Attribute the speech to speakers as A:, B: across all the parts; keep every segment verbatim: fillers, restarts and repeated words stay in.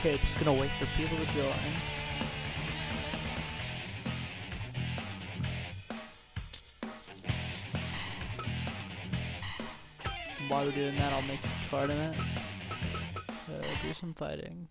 A: Okay, just gonna wait for people to join. While we're doing that, I'll make a tournament. Uh, do some fighting.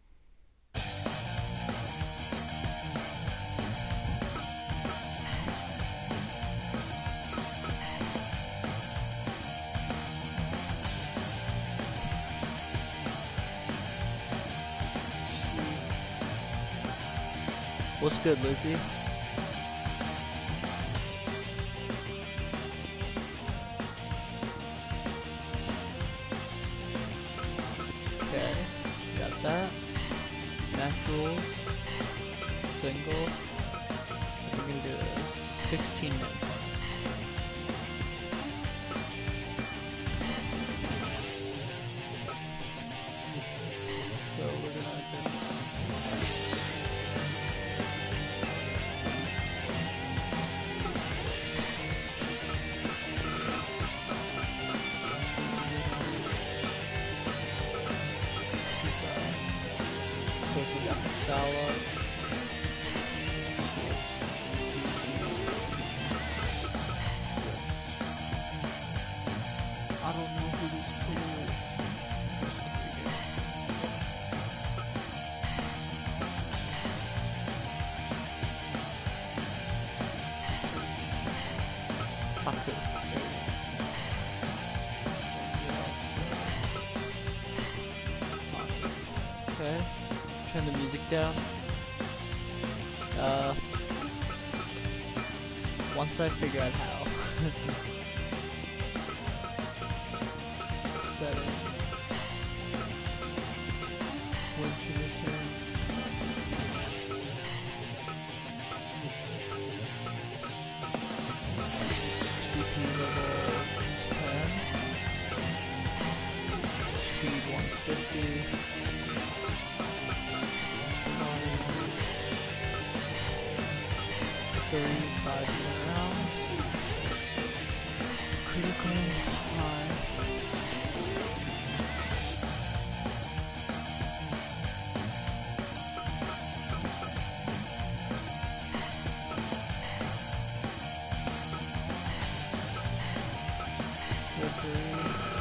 A: What's good, Lizzie? Okay, got that. Match rules. Single. We're gonna do a sixteen minute one. So we're gonna do Sala. I don't know who this kid is. Taku. Okay. Turn the music down. Uh, once I figure out how. Settings. Win position. C P U level ten. Speed one fifty. thirty-five rounds. Critical high. Referee.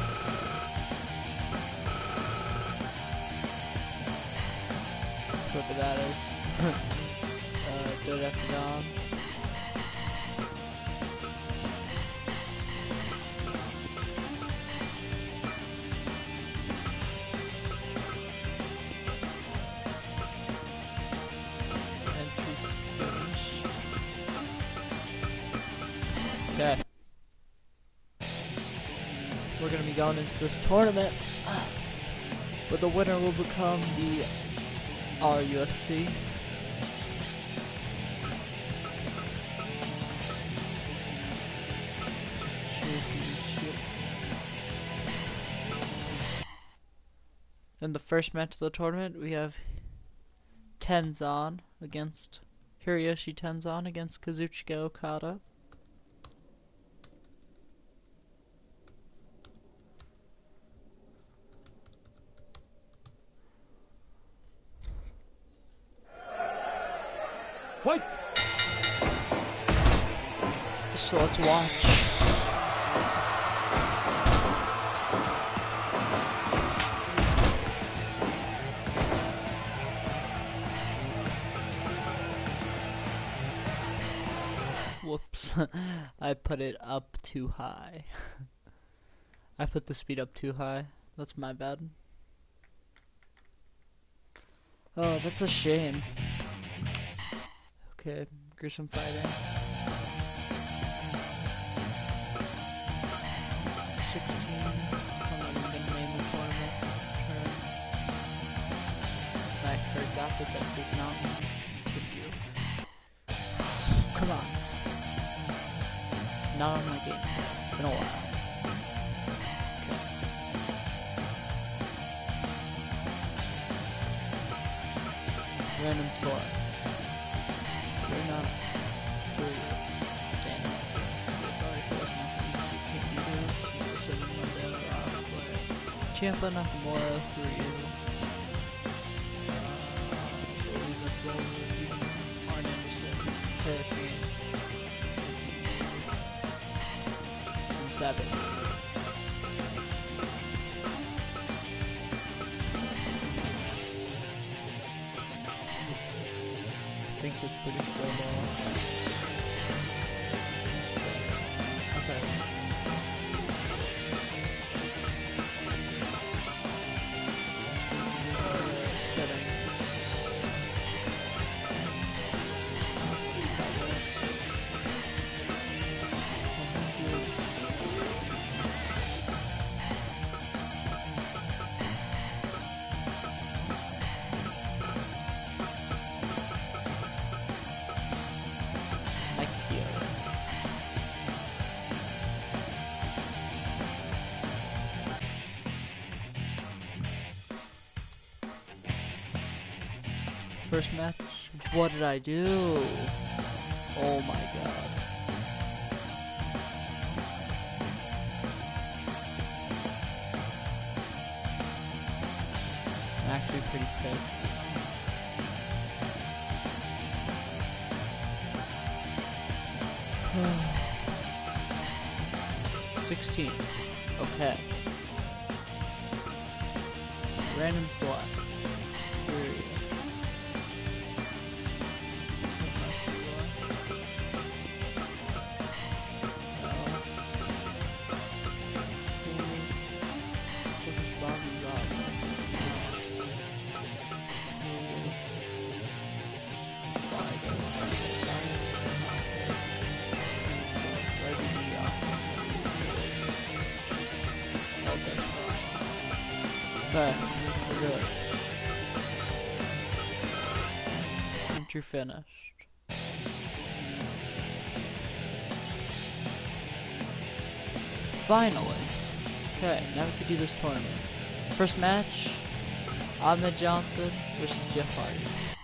A: Whoever that is. uh, Dodecadon. Okay. We're gonna be going into this tournament, but the winner will become the R U F C. Championship. In the first match of the tournament, we have Tenzan against Hiroyoshi Tenzan against Kazuchika Okada.
B: Fight!
A: So let's watch. Whoops. I put it up too high. I put the speed up too high. That's my bad. Oh, that's a shame. Okay, gruesome fighting. sixteen. I'm not even gonna name the tournament. Turn. I forgot that that does not mean continue. Come on. Not on my game. It's been a while. Okay. Random select. You're not who you're standing next to. You're probably first nothing. You can't be doing this. You know, seven Monday, Rock, play. Ciampa Nakamura for you. Uh, seven. I think that's pretty spread out. Okay. First match, what did I do? Oh my god. I'm actually pretty pissed. sixteen. Okay. Random select. Period. Okay, we're good. Entry finished. Finally. Okay, now we can do this tournament. First match, Ahmed Johnson versus Jeff Hardy.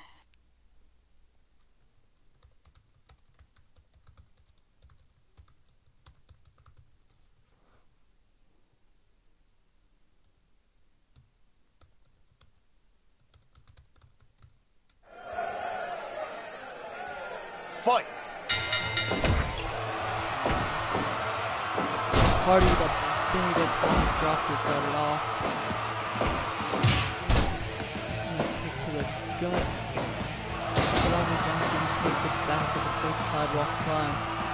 B: Fight!
A: Hardy with a big attack drop to start it off. And a kick to the gut. But Ahmed Johnson takes it back with a quick sidewalk climb.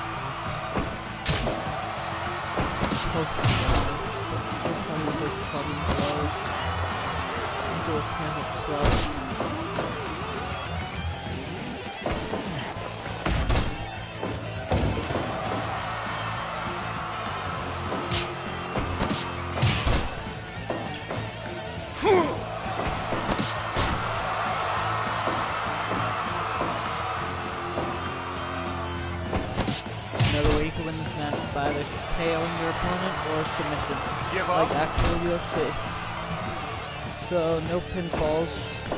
A: Poke to the gut. Hardy with those clubbing blows. Into a panic clutch. Another way you can win this match by either KOing your opponent or submission,
B: Give
A: like
B: up.
A: actual U F C. So no pinfalls.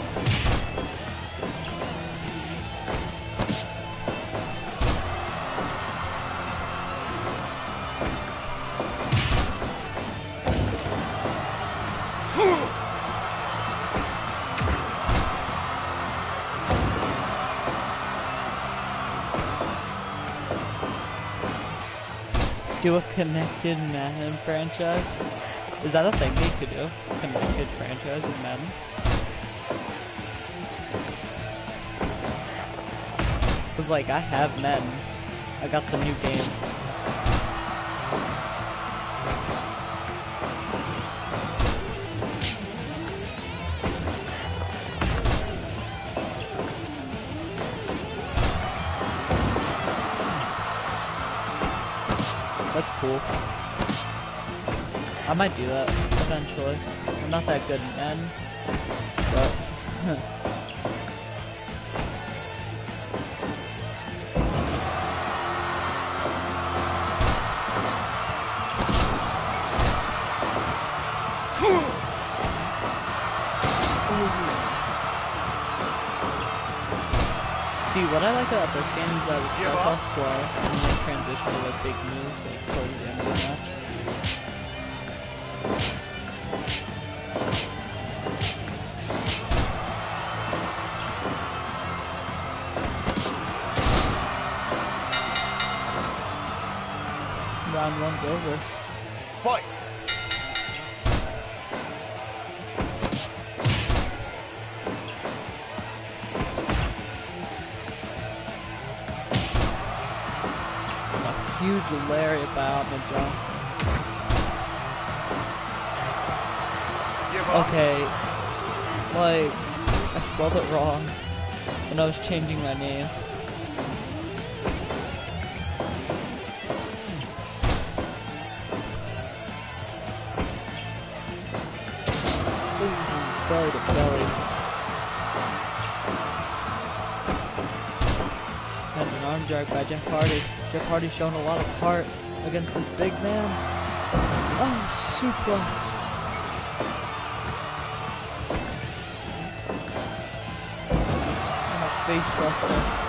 A: Do a connected Madden franchise? Is that a thing that you could do? Connected franchise in Madden? Cause like I have Madden. I got the new game. That's cool. I might do that eventually. I'm not that good in Madden, but see, what I like about this game is that it starts off slow and then transition to like big moves like towards the end of the match. Round one's over.
B: Fight!
A: A huge lariat by Ahmed Johnson.
B: Give up.
A: Okay, like, I spelled it wrong when I was changing my name. Ooh, belly to belly. And an arm drag by Jeff Hardy. Jeff Hardy showing a lot of heart against this big man. Oh, suplex. And a face buster.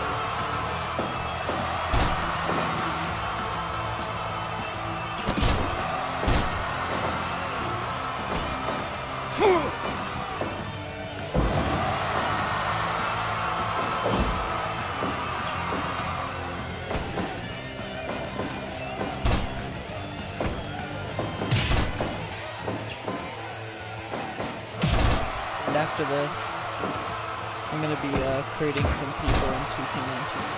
A: And after this, I'm going to be uh, creating some people in two K nineteen.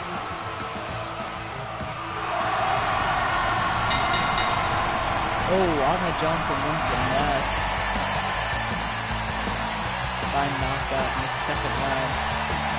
A: Oh, Ahmed Johnson wins the match by knockout in the second round.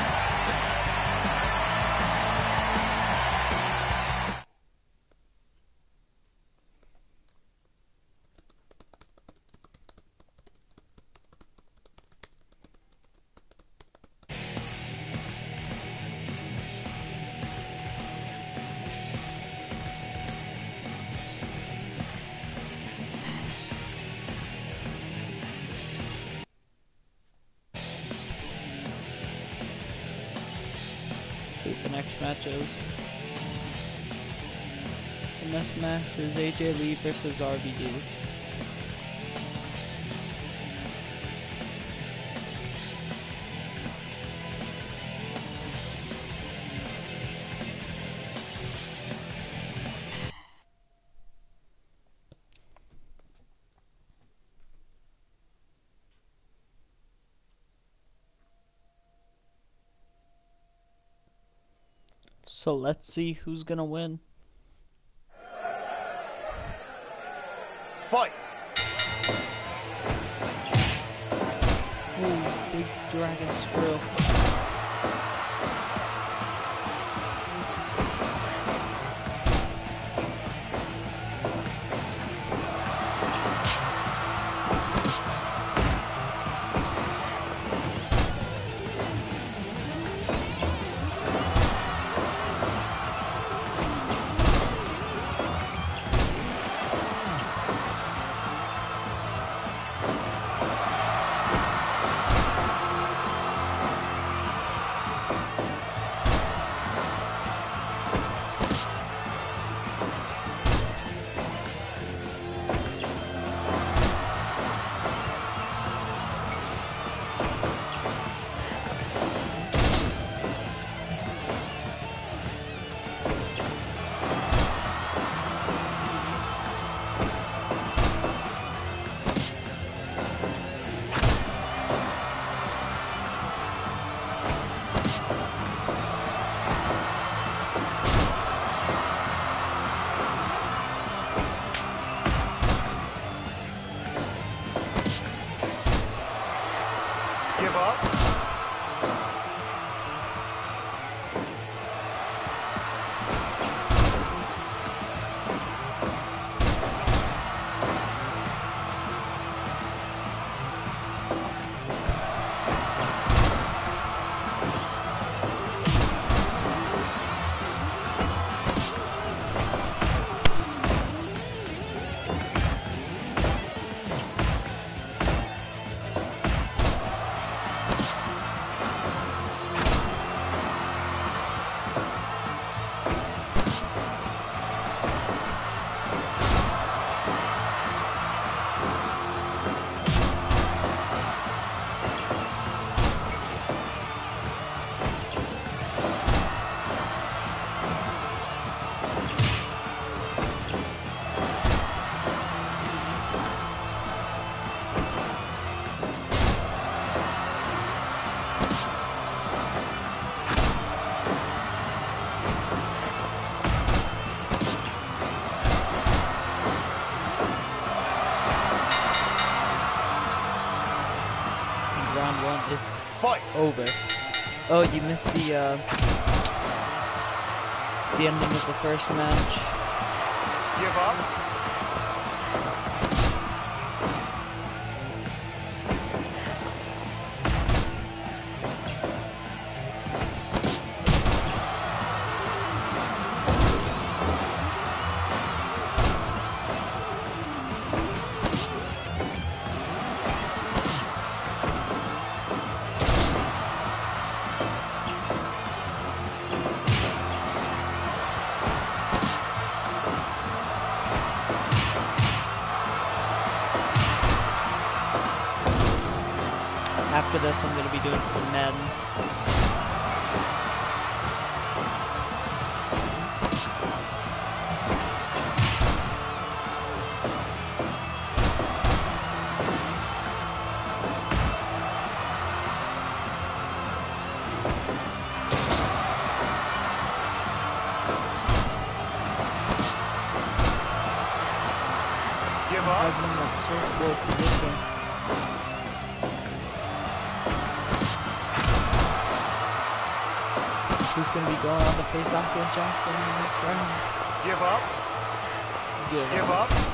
A: See what the next match is. The next match is A J Lee versus R V D. So let's see who's gonna win.
B: Fight!
A: Ooh, big dragon screw. over. Oh, you missed the uh, the ending of the first match.
B: Give up.
A: After this, I'm going to be doing some Madden.
B: Give
A: I was
B: up.
A: in that surfboard position. Who's going to be going on to face off with Johnson in the next round?
B: Give up.
A: Give
B: Give
A: up.
B: up.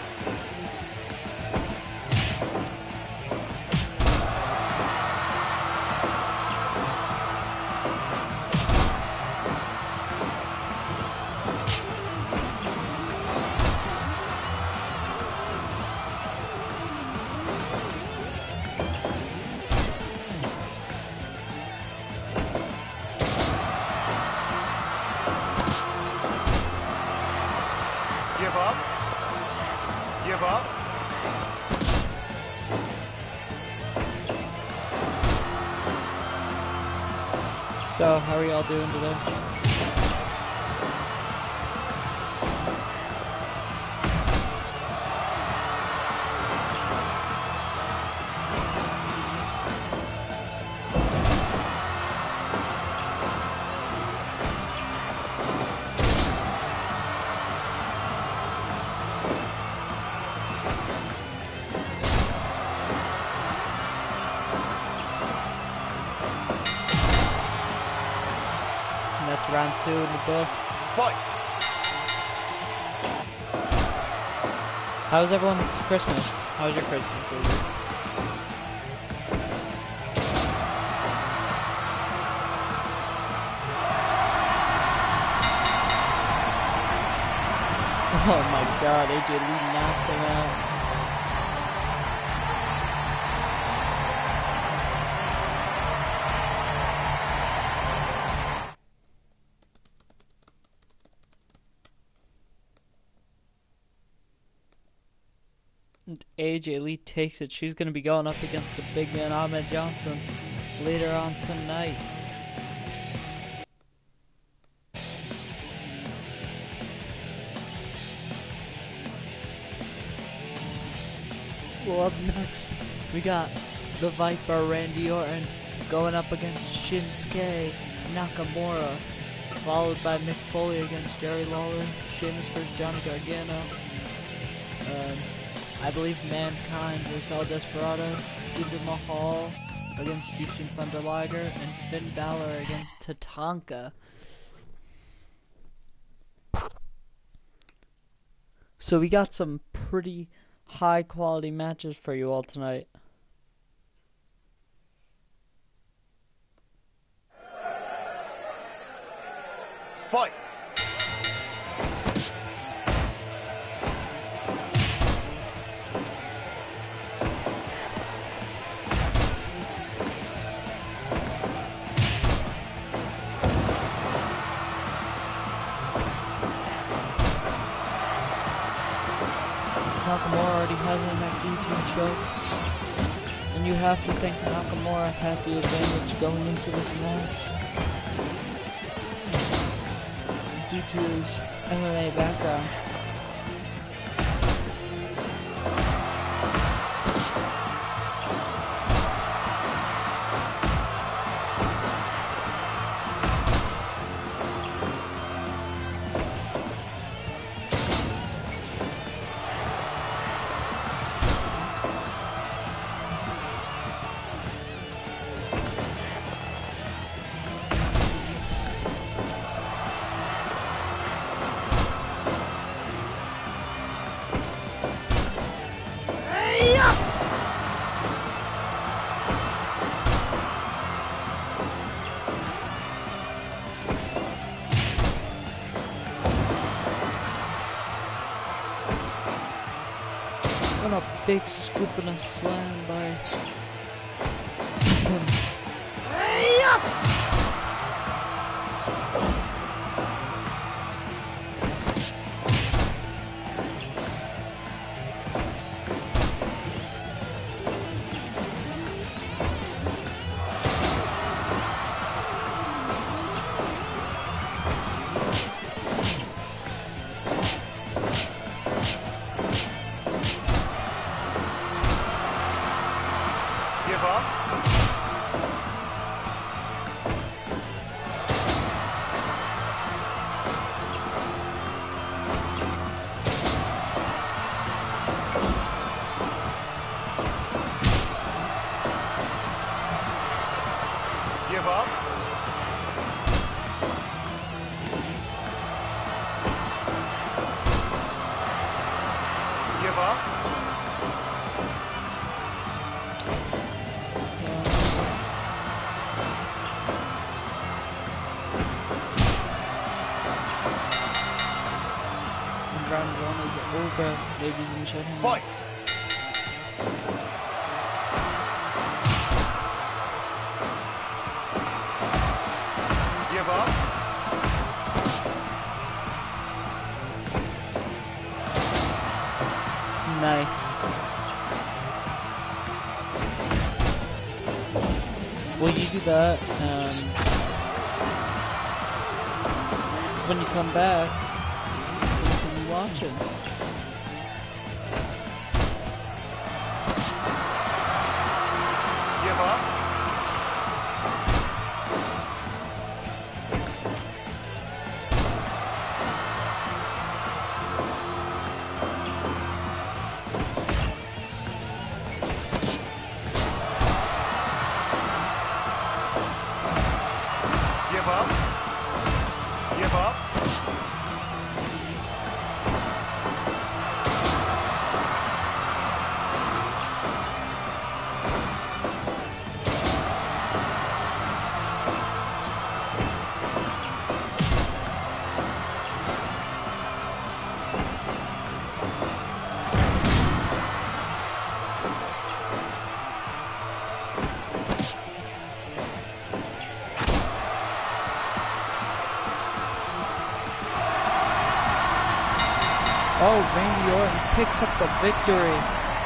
B: Give up. Give up.
A: So, how are y'all doing today? And that's round two in the books.
B: Fight.
A: How was everyone's Christmas? How was your Christmas, Lizzie? Oh my god, A J Lee knocked him out. And A J Lee takes it. She's going to be going up against the big man Ahmed Johnson later on tonight. Well, up next, we got the Viper Randy Orton going up against Shinsuke Nakamura, followed by Mick Foley against Jerry Lawler, Sheamus versus Johnny Gargano. Um, I believe Mankind versus El Desperado, Jinder Mahal against Jushin Thunder Liger, and Finn Balor against Tatanka. So we got some pretty high quality matches for you all tonight.
B: Fight.
A: Nakamura already has him in that guillotine choke, and you have to think Nakamura has the advantage going into this match due to his M M A background. And a big scoop and a slam by him.
B: Give up. Give up. Give up.
A: Round one is over, ladies and gentlemen.
B: Fight. Give up.
A: Nice. Well, you do that, um, when you come back, continue watching.
B: Give up. Give up. Give up.
A: Oh, Randy Orton picks up the victory.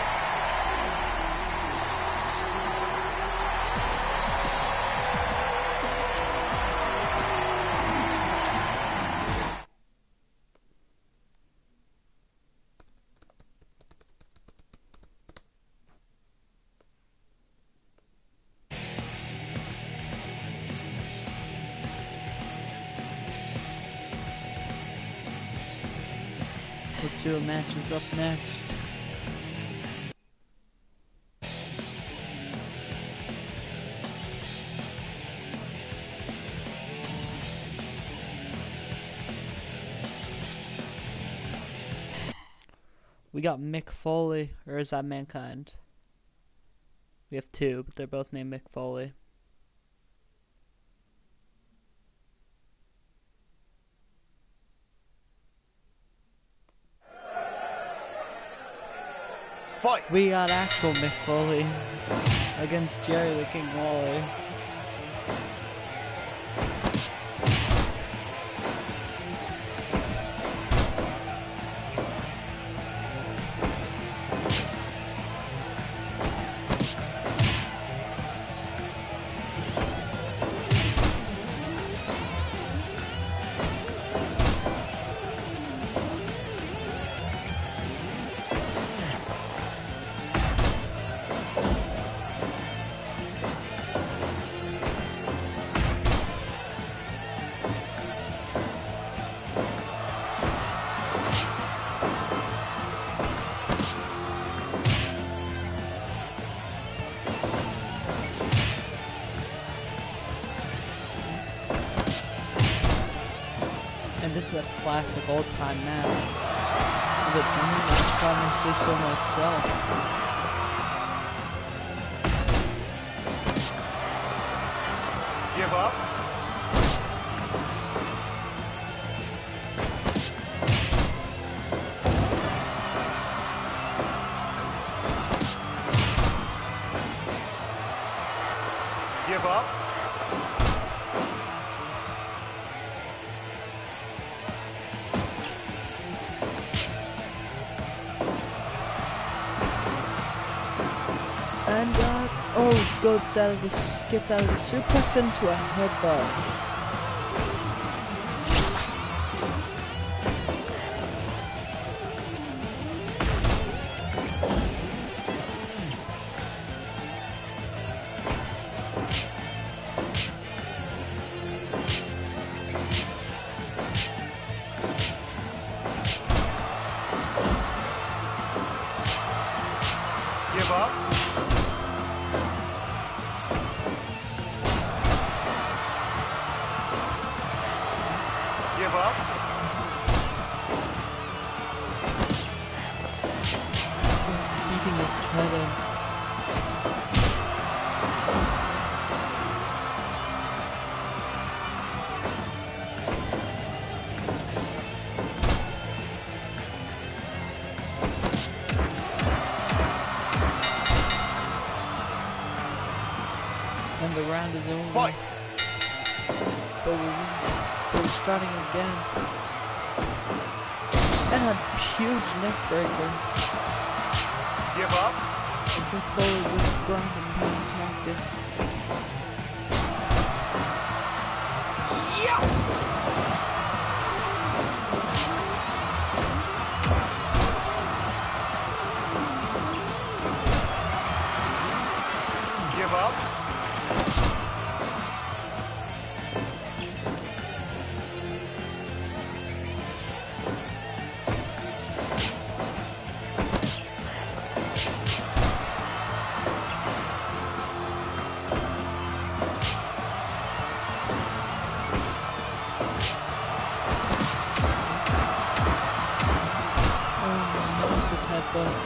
A: Let's see what match is up next. We got Mick Foley, or is that Mankind? We have two, but they're both named Mick Foley.
B: Fight.
A: We got actual Mick Foley against Jerry the King Lawler. And this is a classic old-time match. The dream is calling say so myself.
B: Give up.
A: And, uh, oh, goes out of the, gets out of the suplex into a headbutt.
B: Give up. Give up.
A: Beating his head in. And the round is over.
B: Fight.
A: But we're, but we're starting again. And a huge neck breaker.
B: Give up.
A: And Mick Foley with ground and pound tactics.
B: Yeah. Give up.
A: Headbutts.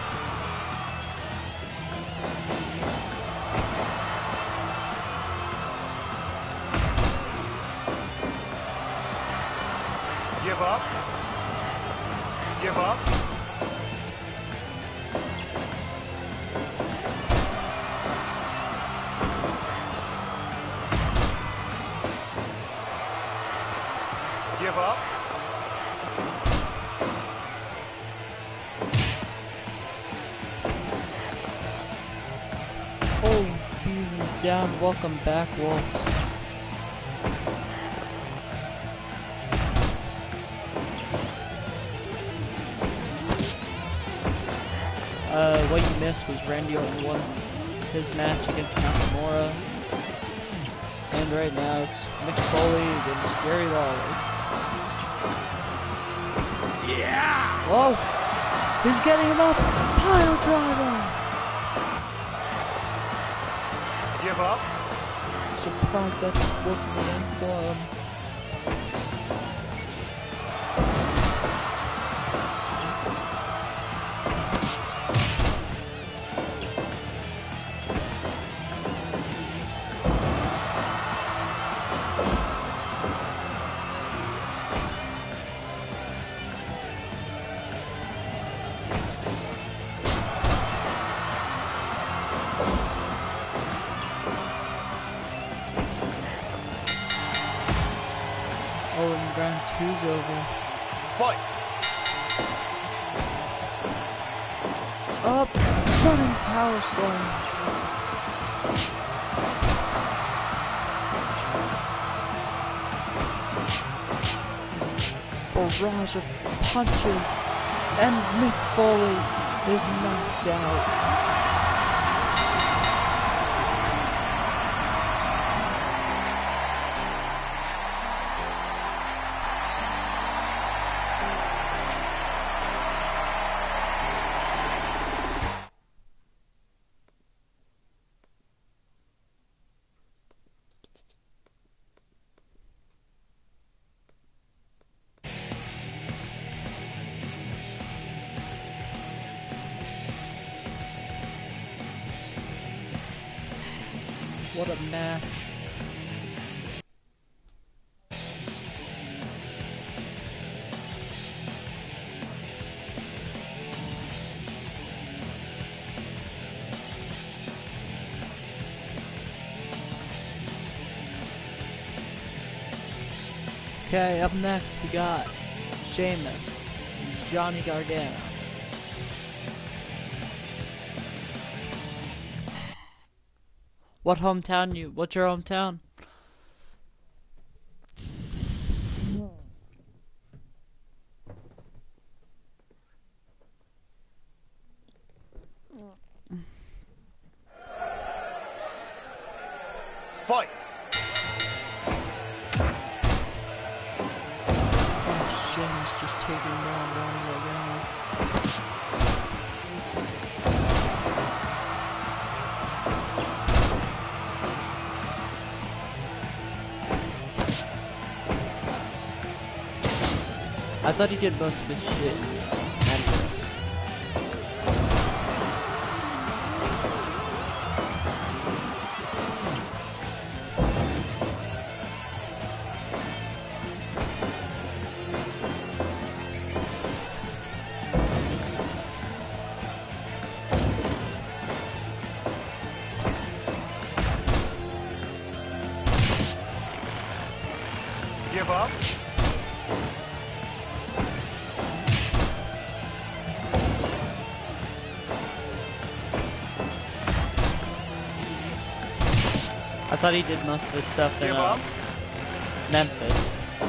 B: Give up. Give up. Give up.
A: Oh, beating down. Welcome back, Wolf. Uh, what you missed was Randy Orton won his match against Nakamura. And right now it's Mick Foley against Jerry Lawler.
B: Yeah.
A: Oh! He's getting him up! Pile driver!
B: Give up.
A: Surprised that's working again for him. Oh, and round two's over.
B: Fight.
A: Up, running power slam. Barrage of punches, and Mick Foley is knocked out. What a match. Okay, up next we got Sheamus. It's Johnny Gargano. What hometown you? What's your hometown?
B: Fight!
A: Oh, Shane's just taking more and more of the ground. I thought he did most of his shit in Adios.
B: Give up.
A: I thought he did most of his stuff in
B: Give
A: uh,
B: up.
A: Memphis.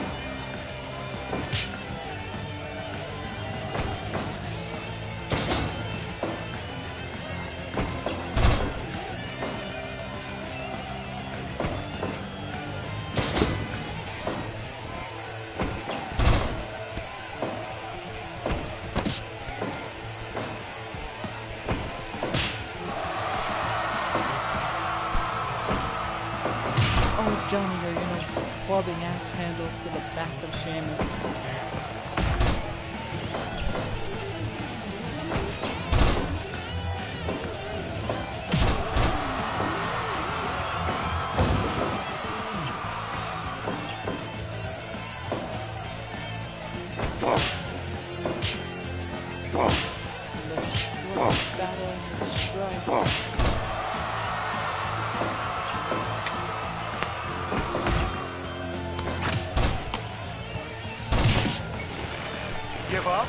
A: Oh, Johnny, you're gonna clubbing axe handle to the back of Shaman. The strike, battling the strikes.
B: Give up.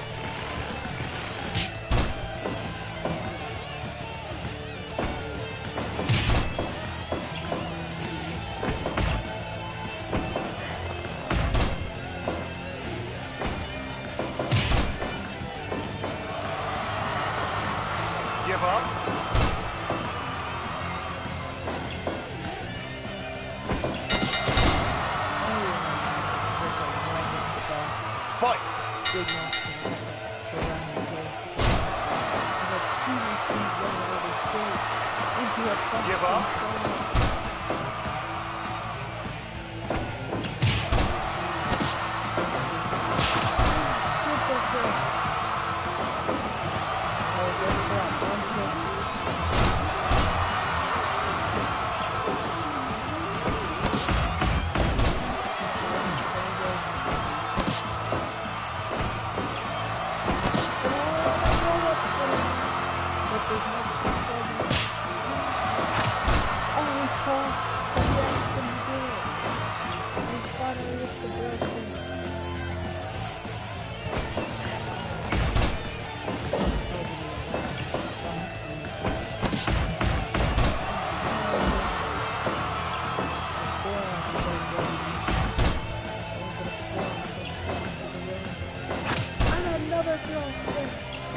B: Give up. Fight.
A: Signals for second for round two. And a D D T running over third into a bust
B: Give up.
A: Super kick. Oh, good for that one kick. Another cross kick.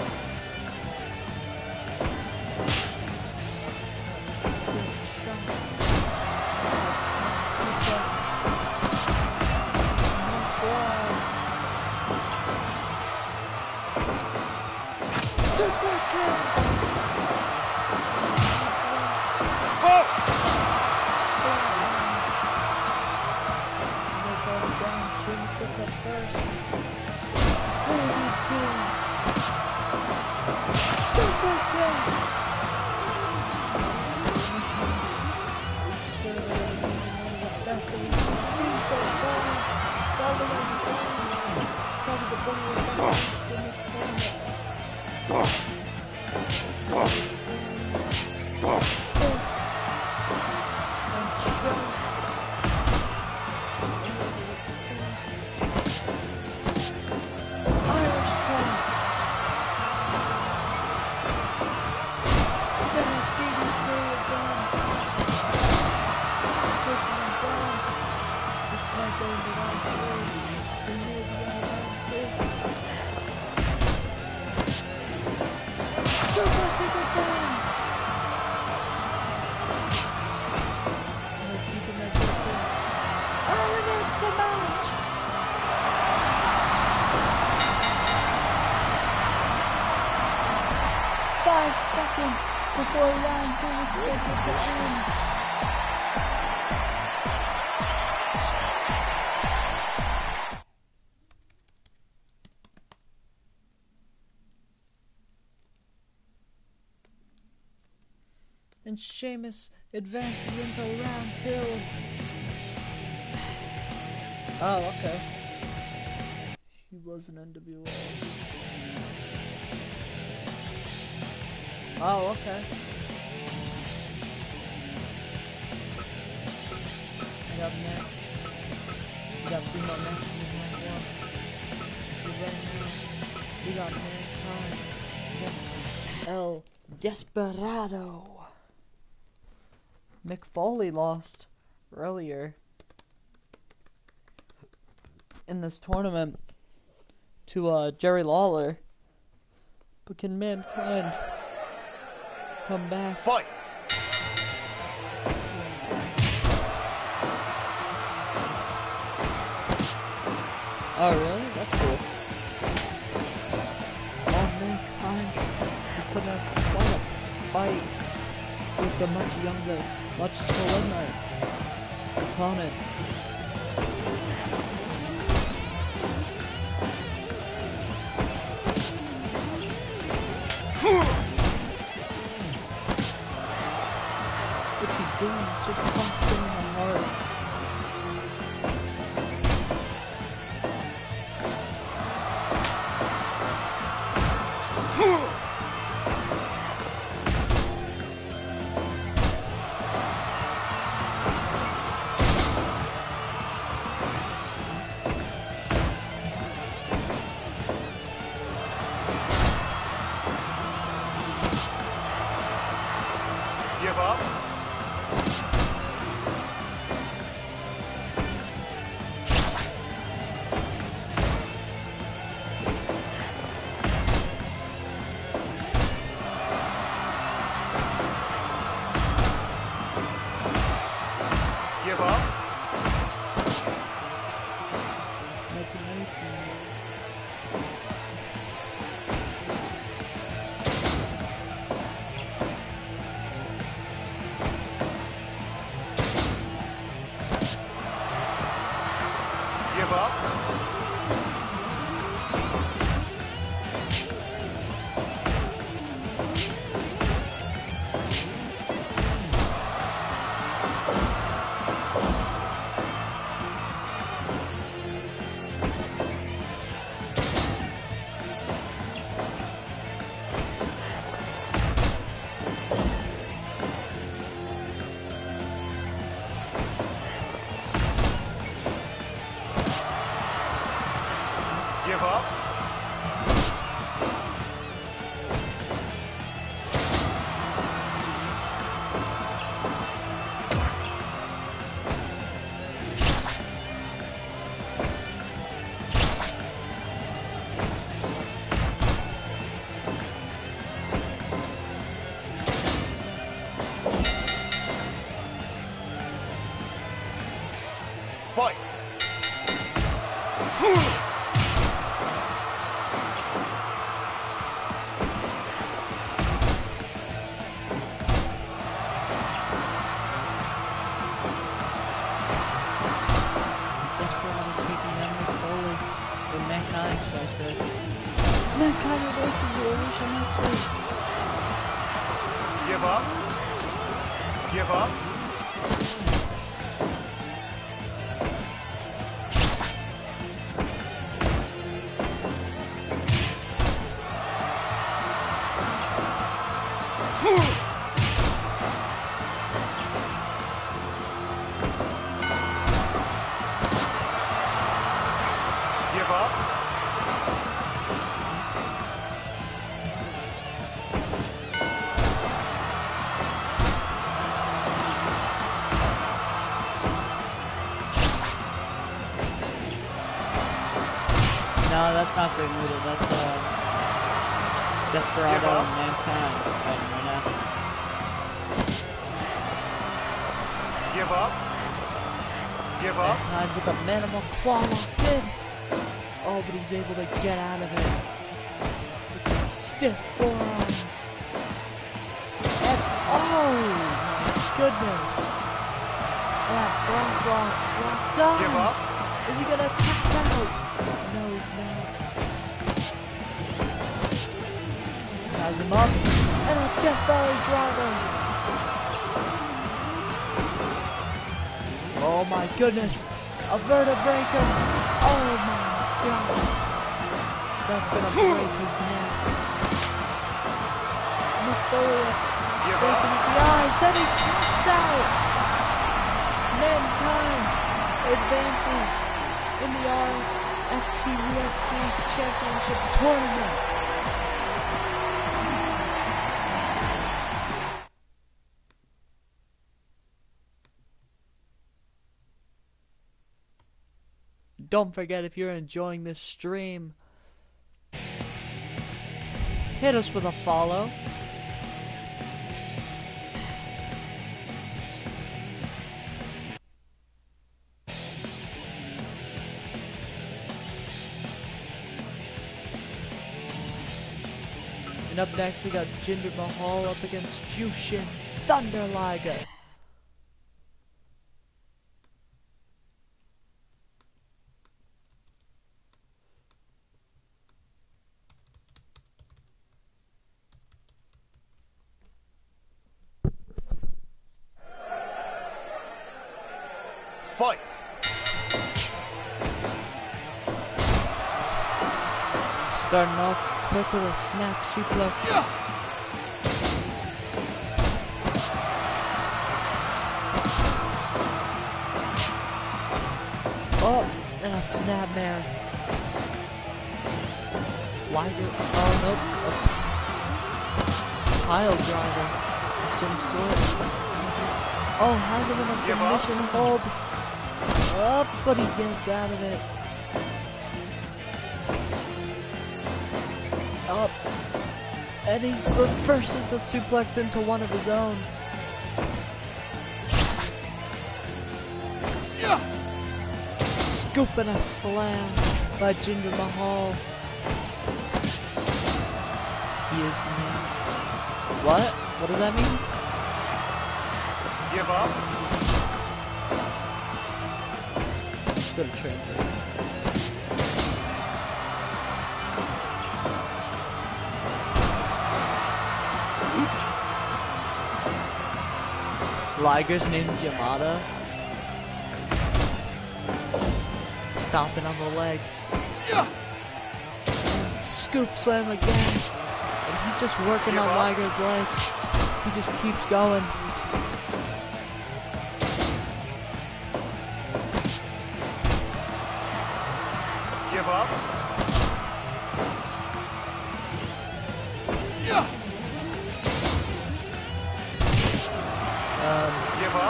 A: Super kick!
B: Oh!
A: They're going down. Shins gets up first. thirty-two. Super kick! This match is surely one of the best that we've seen so far. Probably the probably one of the best matches in this tournament. This and Trout. Irish cross. Then a D D T again. five seconds before round two is scheduled to end. And Sheamus advances into round two. Oh, okay. He was an N W O. Oh, okay. We got next. We got three more matches in round one. So right now, we got Mankind against El Desperado. Mick Foley lost earlier in this tournament to uh, Jerry Lawler. But can Mankind come back?
B: Fight!
A: Oh, really? That's cool. Oh, Mankind is putting up quite a fight with the much younger, much slimmer opponent. What's he doing? It's just constant in the heart.
B: Give up. Give up. Give up. Give up. Fight.
A: Mankind, should I say. Mankind reverses the illusion next week.
B: Give up. Give up. Give up.
A: No, that's not Great Muta. That's uh, Desperado and Mankind fighting right now.
B: Give up. Give up.
A: Mankind with a minimal claw locked in. Oh, but he's able to get out of it with some stiff forearms. goodness. Yeah, block, block, block, done.
B: Give up.
A: Is he gonna tap out? No, he's not. Has him up. And a Death Valley driver. Oh my goodness. A vertebraker. Oh my god. That's gonna break his neck. Napoleon breaking the eyes and he taps out. Mankind advances in the F P U F C Championship Tournament. Don't forget, if you're enjoying this stream, hit us with a follow. And up next we got Jinder Mahal up against Jushin Thunder Liger.
B: Fight!
A: Starting off quick with a snap suplex. Yeah. Oh, and a snap mare. Liger, oh nope, a pile driver of some sort. Oh, has him in a submission hold. Up, but he gets out of it. Up. And he reverses the suplex into one of his own. Yeah. Scoop and a slam by Jinder Mahal. He is now. What? What does that mean?
B: Give up.
A: Go to translate. Liger's named Yamada. Stomping on the legs. And scoop slam again. And he's just working
B: Give
A: on
B: up.
A: Liger's legs. He just keeps going.
B: Give up.
A: Yeah. Um,
B: Give up.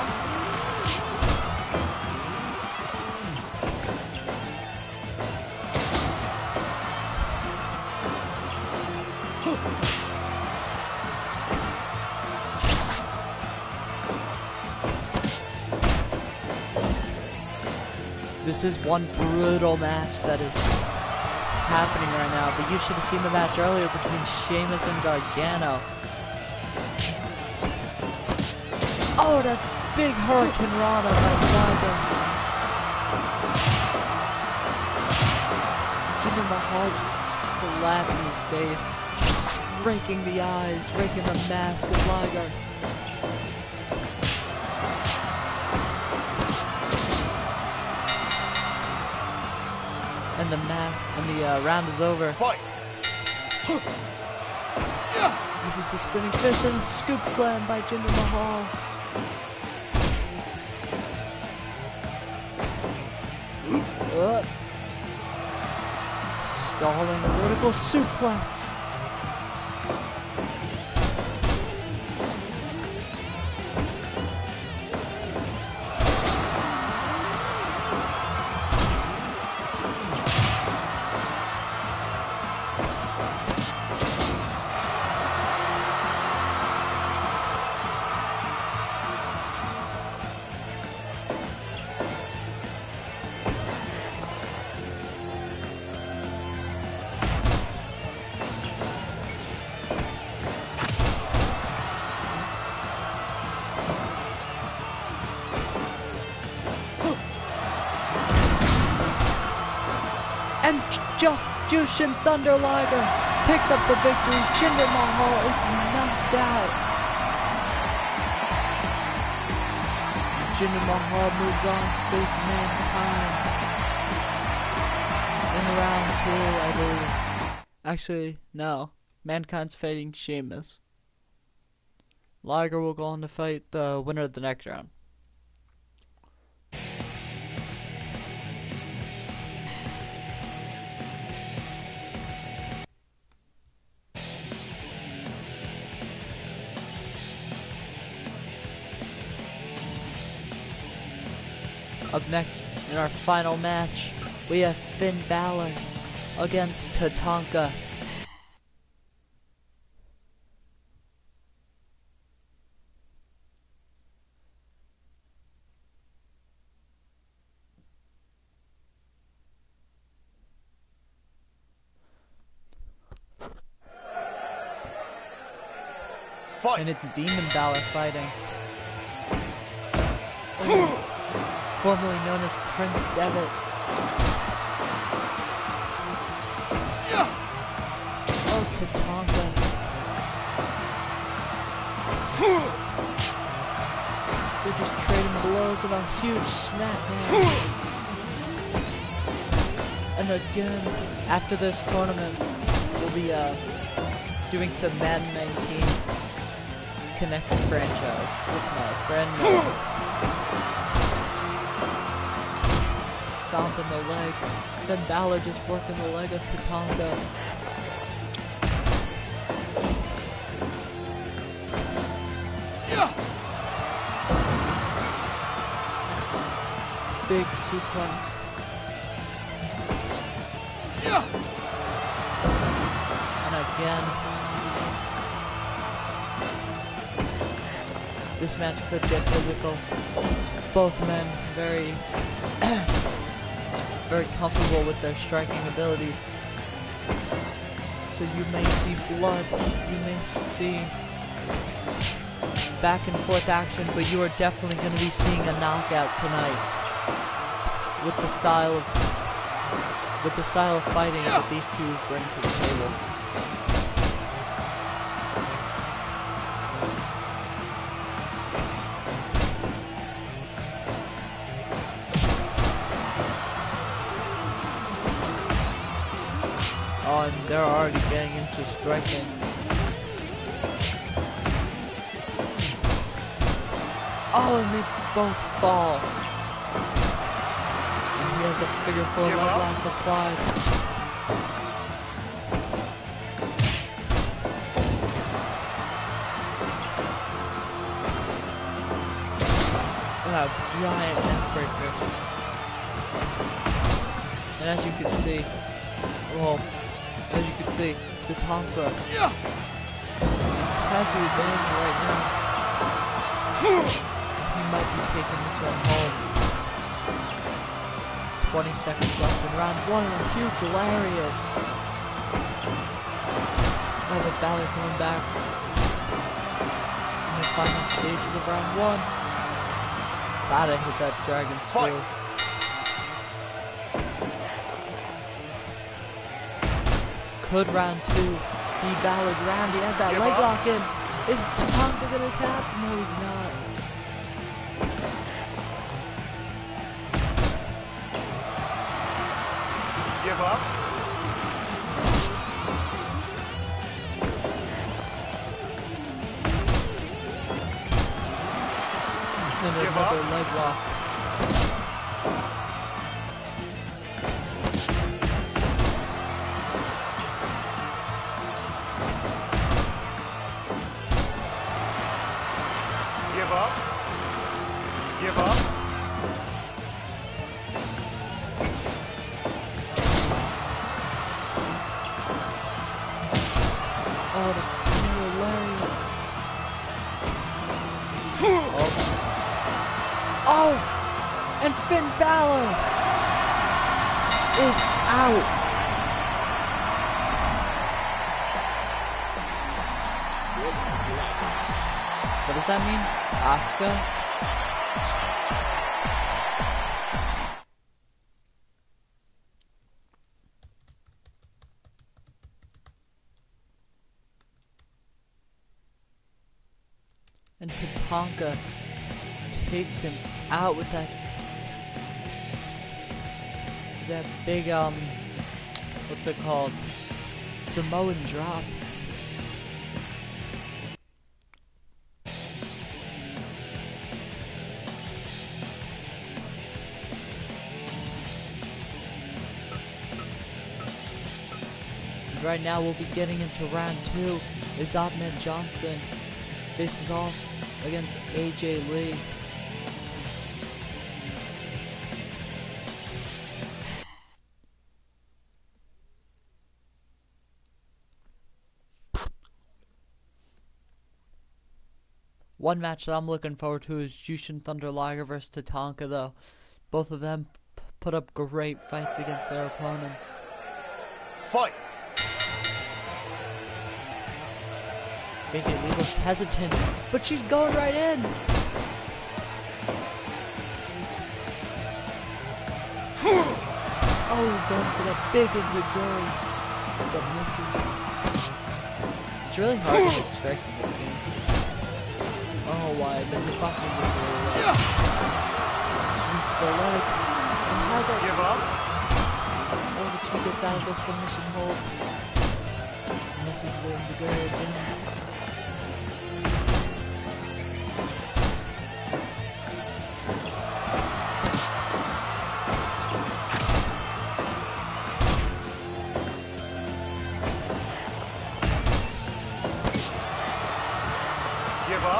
A: This is one brutal match that is happening right now, but you should have seen the match earlier between Sheamus and Gargano. Oh, that big Hurricane Rana by Liger. Jinder Mahal just slapping his face, raking the eyes, raking the mask of Liger. And the map and the uh, round is over.
B: Fight.
A: This is the spinning fist and a scoop slam by Jinder Mahal. Up. Stalling a vertical suplex. just Jushin Thunder Liger picks up the victory. Jinder Mahal is knocked out. Jinder Mahal moves on to face Mankind in round two, I believe. Actually, no. Mankind's fighting Sheamus. Liger will go on to fight the winner of the next round. Up next, in our final match, we have Finn Balor against Tatanka.
B: Fight.
A: And it's Demon Balor fighting. Formerly known as Prince Devitt. Oh, Tatanka. They're just trading blows and a huge snap, man. And again, after this tournament, we'll be uh, doing some Madden nineteen connected franchise with my friend. Uh, stomping the leg. Finn Balor just working the leg of Tatanka. Big suplex. And again. This match could get physical. Both men very very comfortable with their striking abilities. So you may see blood, you may see back and forth action, but you are definitely going to be seeing a knockout tonight with the style of with the style of fighting that these two bring to the table. Oh, and they're already getting into striking. Oh, and they both fall. And he has the figure four leg lock applied. And a giant neckbreaker. And as you can see, well, as you can see, Tatanka has the advantage right now. He might be taking this one home. twenty seconds left in round one, and a huge lariat. Now the Balor coming back in the final stages of round one. Gotta hit that dragon screw. Could round two be Balor's round? He has that
B: Give
A: leg
B: up.
A: lock in. Is Tatanka gonna tap? No, he's not.
B: Give up.
A: And
B: Give
A: another
B: up.
A: leg lock.
B: Give up. Give up.
A: Oh, the cool lariat. Oh. Oh! And Finn Balor is out. What does that mean? Asuka? And Tatanka takes him out with that that big um what's it called? Samoan drop. Right now we'll be getting into round two as Ahmed Johnson faces off against A J Lee. One match that I'm looking forward to is Jushin Thunder Liger versus Tatanka, though. Both of them p put up great fights against their opponents.
B: Fight!
A: A J Lee looks hesitant, but she's going right in. Oh, going for the big enziguri, but misses. It's really hard to hit strikes in this game. Oh, why? The hitboxing is really low. Sweeps the leg. And has it.
B: Give up.
A: Oh, but she gets out of the submission hold. Misses the enziguri again.
B: Give up.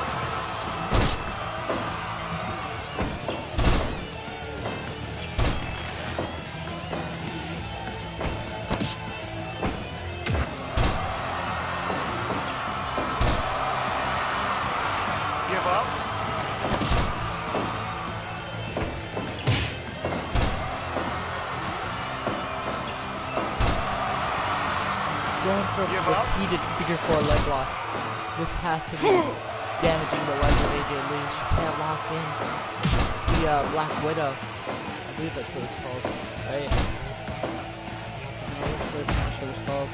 B: Give up.
A: Going for
B: Give up.
A: repeated figure four leg locks. This has to be damaging the legs of A J Lee. She can't lock in the uh, Black Widow. I believe that's what it's called, right? No, that's what I'm sure it's called.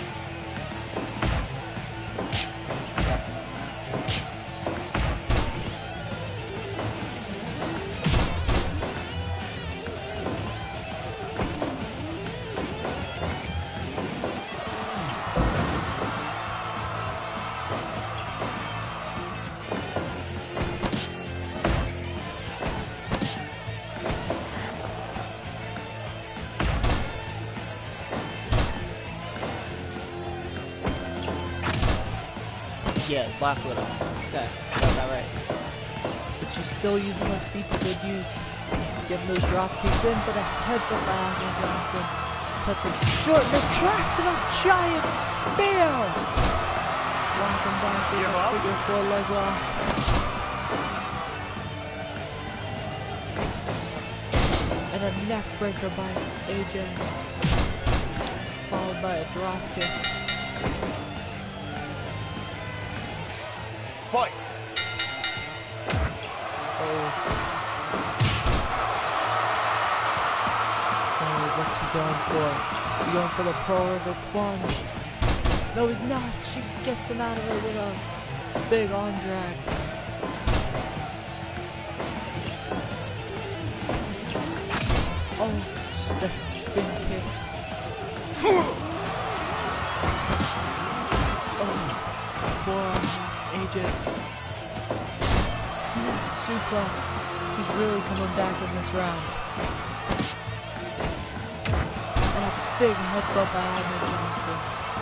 A: Yeah, Black Widow. Okay, got that right. But she's still using those feet to good use. Getting those drop kicks in, but a headbutt by Ahmed Johnson. Touches short in the tracks and a giant spear! Lock him back with a figure four leg lock. And a neck breaker by A J. Followed by a drop kick.
B: Fight!
A: Oh. Oh, what's he going for? Is he going for the Pearl River plunge? No, he's not. She gets him out of it with a big arm drag. Oh, that spin kick. Oh, forearm. A J. Snap suplex. She's really coming back in this round. And a big headbutt by Ahmed Johnson.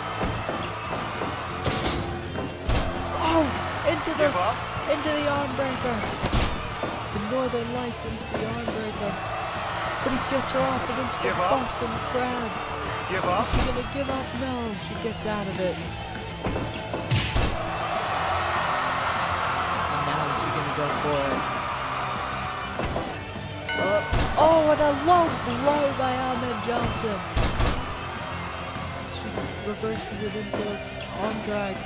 A: Oh! Into the into the arm breaker. The Northern Lights into the arm breaker. But he gets her off and into
B: Give
A: the
B: up.
A: Boston Crab.
B: Give up.
A: Is she gonna give up? No, she gets out of it. Go for it. Uh, oh, and a low blow by Ahmed Johnson. She reverses it into this arm drag.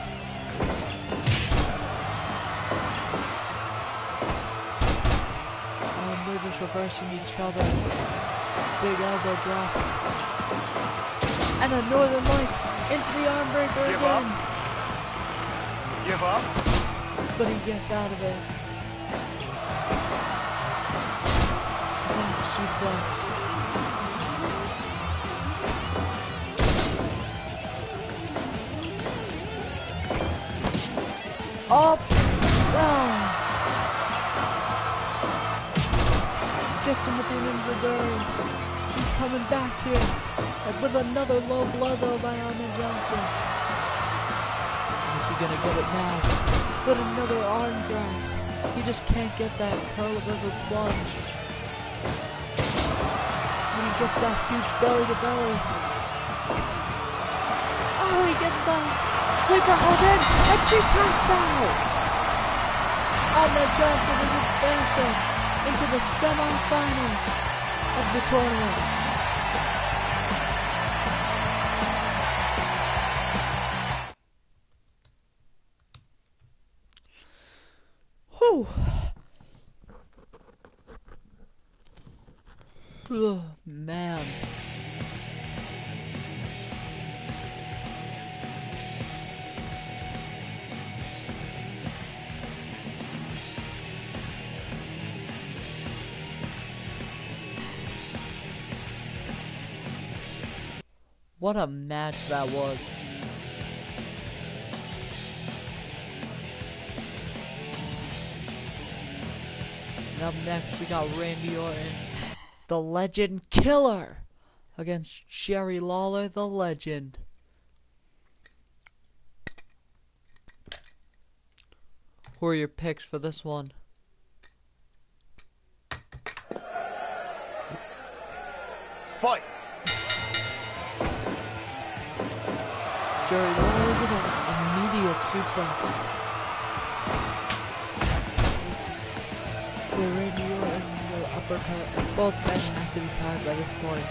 A: Oh, and they're just reversing each other. Big elbow drop. And a Northern Light into the arm breaker
B: Give
A: again.
B: up. Give up.
A: but he gets out of it. Snap suplex. Up, down. Gets him with the Enziguri. She's coming back here. And with another low blow though by Ahmed Johnson. Is he gonna get it now? But another arm drag. He just can't get that curl river plunge. And he gets that huge belly to belly. Oh, he gets that sleeper hold in, and she taps out. Ahmed Johnson is advancing into the semifinals of the tournament. Whew. Oh, man. What a match that was. And up next we got Randy Orton, the Legend Killer, against Jerry Lawler, the Legend. Who are your picks for this one?
B: Fight!
A: Jerry Lawler with an immediate suplex. The Randy Orton the uppercut, and both men have to be tired by this point.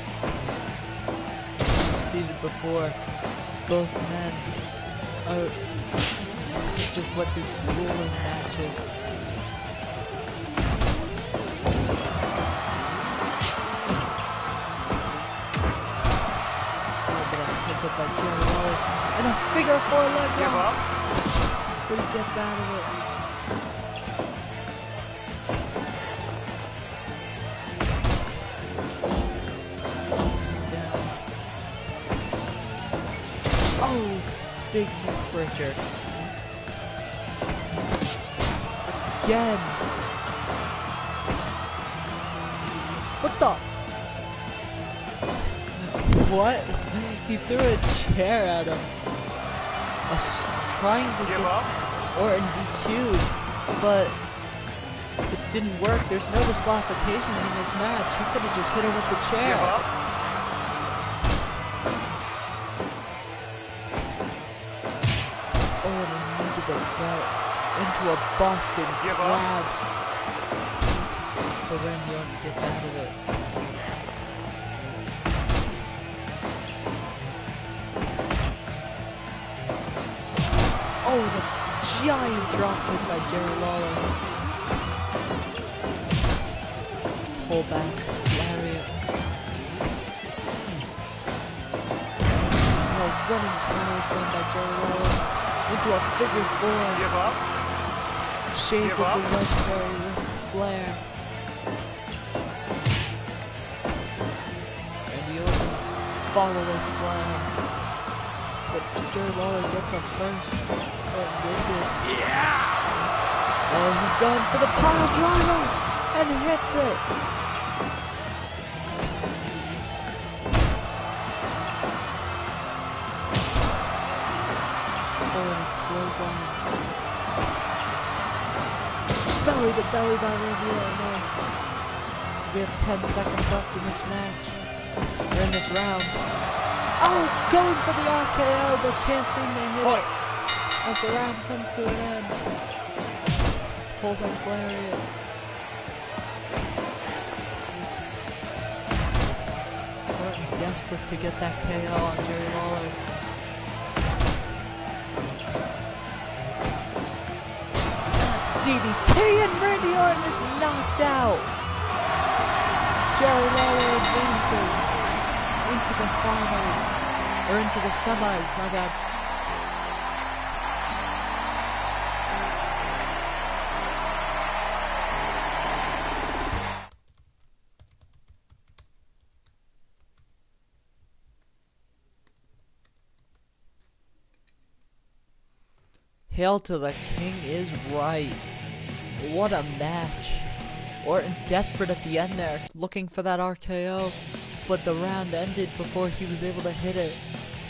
A: As stated before, both men are just went through grueling matches. Put by Jerry Lawler, and a figure four leg
B: Give
A: lock.
B: up.
A: But he gets out of it. Slowing down. Oh, big neck breaker. Again. What the? What? He threw a chair at him. A s trying to
B: Give
A: get
B: up.
A: Orton D Q'd, but it didn't work. There's no disqualifications in this match. He could have just hit him with the chair.
B: Give up.
A: Orton into the belt, into a Boston
B: Give
A: crab. But Randy Orton gets out of it. Oh, the giant drop kick by Jerry Lawler. Pull back, lariat. A running power slam by Jerry Lawler into a figure four.
B: Give up.
A: Shades
B: Give
A: of
B: up.
A: the legendary Ric Flair. Randy Orton, follow-away slam. But Jerry Lawler gets up first. Oh, yeah! Oh, he's going for the pile driver and hits it. Oh, close on. Belly to belly by Randy Orton. We have ten seconds left in this match. Or in this round. Oh, going for the R K O, but can't seem to hit
B: Fight.
A: it as the round comes to an end. Pull back lariat. Orton desperate to get that K O on Jerry Lawler. D D T and Randy Orton is knocked out. Jerry Lawler advances into the finals, or into the semis, my bad. Hail to the king is right. What a match. Orton desperate at the end there, looking for that R K O, but the round ended before he was able to hit it.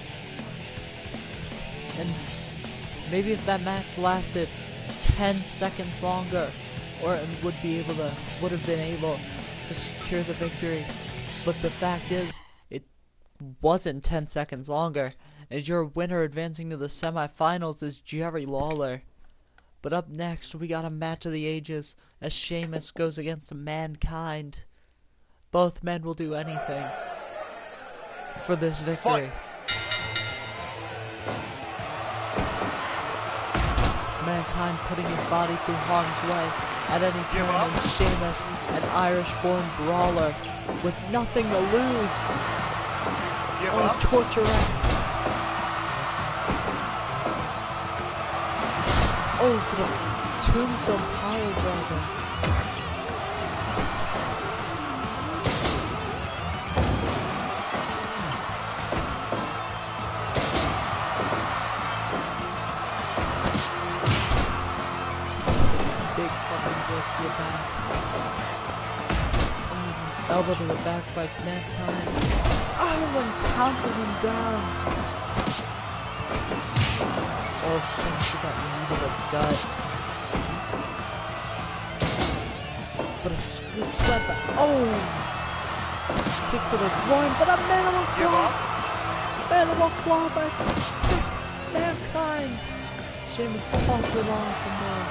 A: And maybe if that match lasted ten seconds longer, Orton would be able to, would have been able to secure the victory. But the fact is, it wasn't ten seconds longer, and your winner advancing to the semifinals is Jerry Lawler. But up next, we got a match of the ages as Sheamus goes against Mankind. Both men will do anything for this victory.
B: Fight.
A: Mankind putting his body through harm's way at any
B: Give
A: turn,
B: up.
A: and Sheamus, an Irish-born brawler with nothing to lose.
B: Give
A: Oh,
B: up.
A: torturing. Oh, but a tombstone pile driver. Big fucking goes to the back. Oh, elbow to the back by Mankind. Oh, and pounces him down. Oh, Sheamus got knee to the gut. But a scoop slap back. Oh! Kick to the groin, but a manimal
B: Give
A: claw!
B: up.
A: Manimal claw by Mankind! Sheamus tosses it off from there.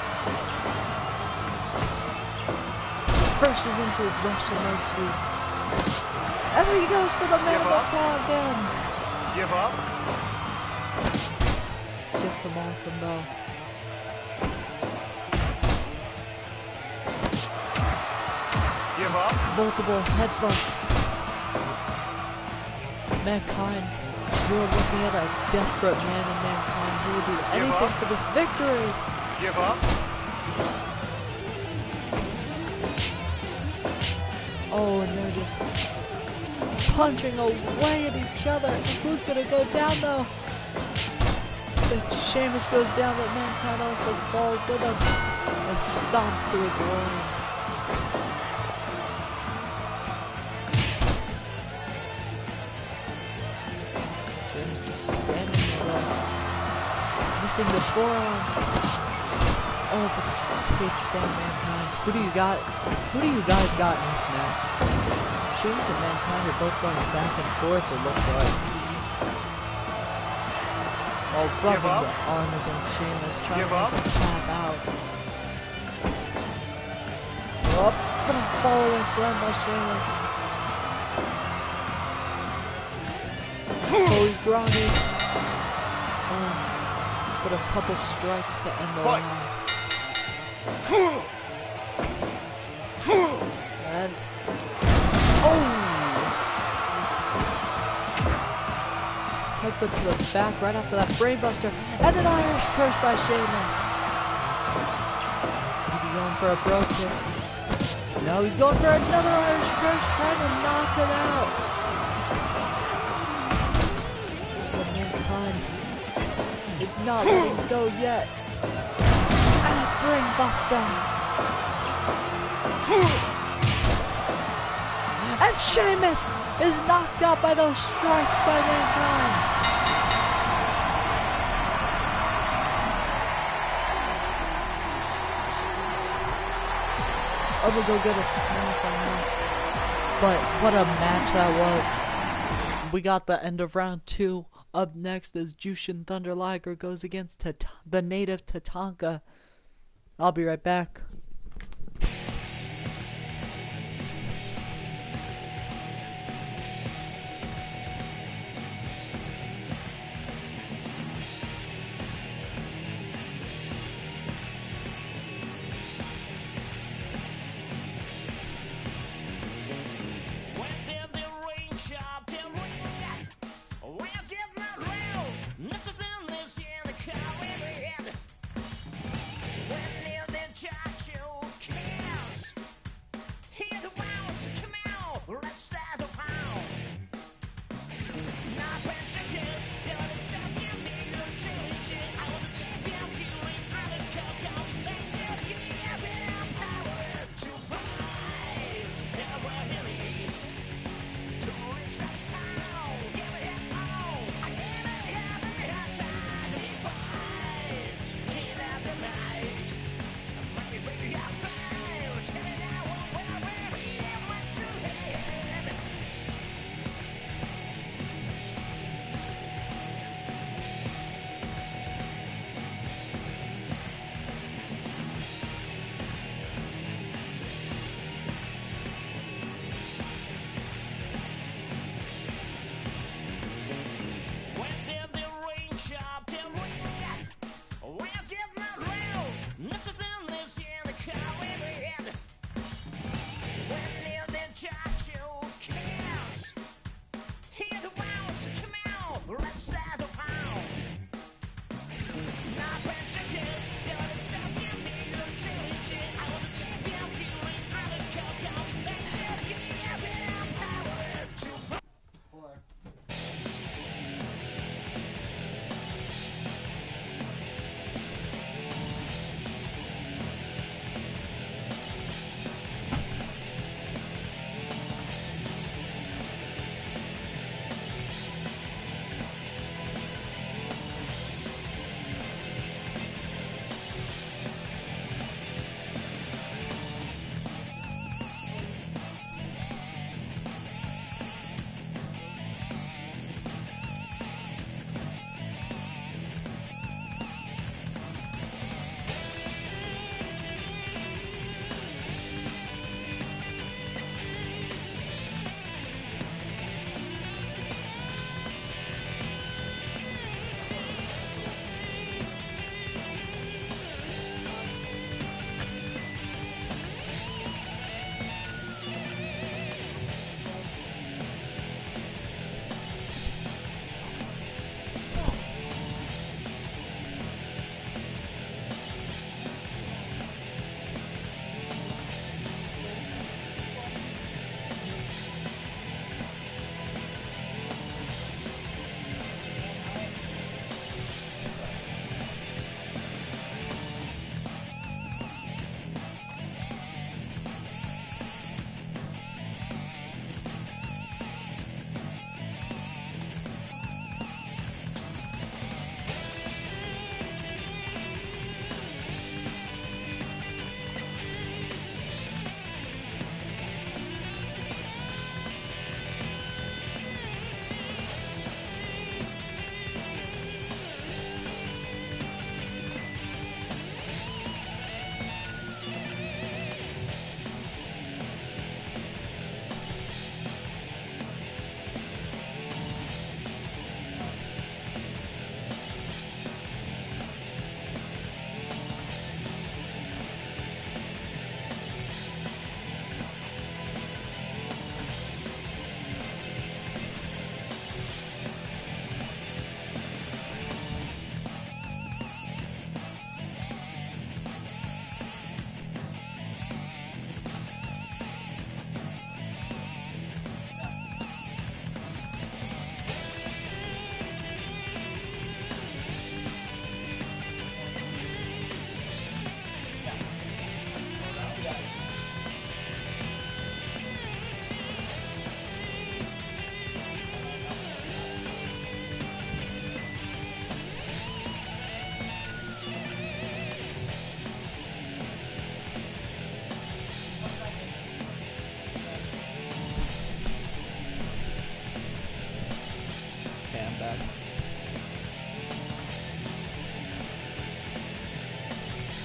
A: Bursts into a Russian leg sweep. And he goes for the manimal
B: up.
A: claw again!
B: Give up.
A: Gets him off him though.
B: Give up.
A: Multiple headbutts. Mankind, you're looking at a desperate man in Mankind who will do
B: Give
A: anything
B: up.
A: for this victory.
B: Give up.
A: Oh, and they're just punching away at each other. Who's gonna go down though? But Sheamus goes down, but Mankind also falls with him. A stomp to the groin. Sheamus just standing there, missing the forearm. Oh, but it's taped by Mankind. Who do you got? Who do you guys got in this match? Sheamus and Mankind are both going back and forth, it looks like. Oh, rubbing
B: up.
A: the arm against Sheamus, trying
B: Give
A: to
B: up.
A: make him tap out. Oh, but a following slam by Sheamus. Oh, he's groggy. Oh, but a couple strikes to end the
B: Fight.
A: round. And oh! Headbutt to the back right after that brainbuster, and an Irish curse by Sheamus. He'd be going for a bro kick. No, he's going for another Irish curse, trying to knock him out. But Mankind is not letting go yet. And a brainbuster. And Sheamus is knocked out by those strikes by Mankind. I'm gonna go get a snack on that. But what a match that was. We got the end of round two. Up next as Jushin Thunder Liger goes against Tat- the native Tatanka. I'll be right back.
C: When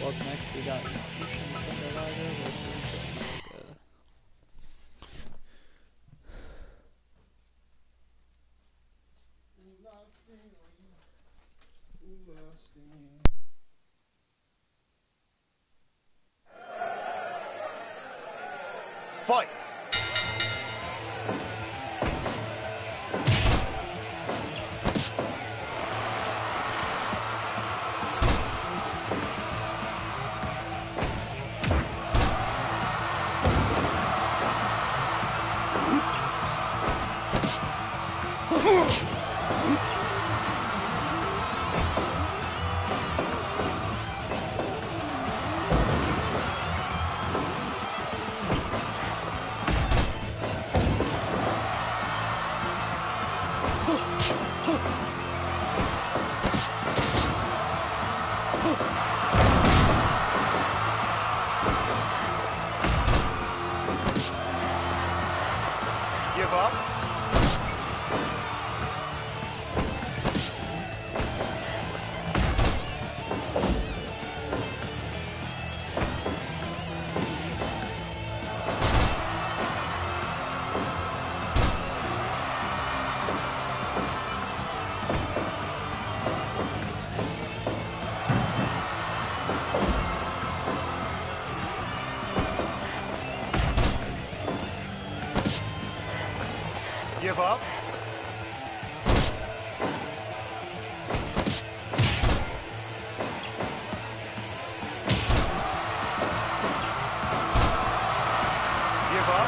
A: Up next, we got Jushin Thunder Liger versus Jessica.
B: Fight! Give up. Give up. Give up.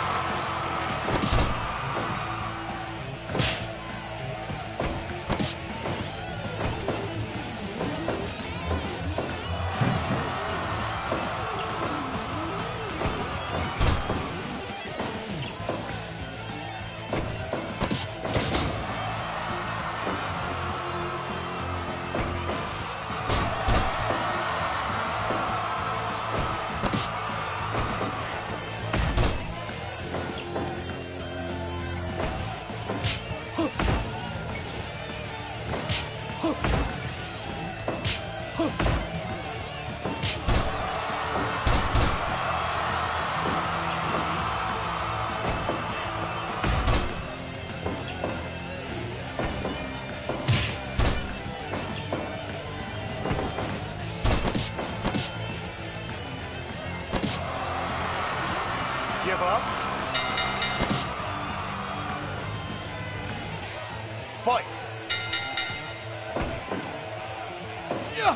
B: Give up. Fight. Yeah.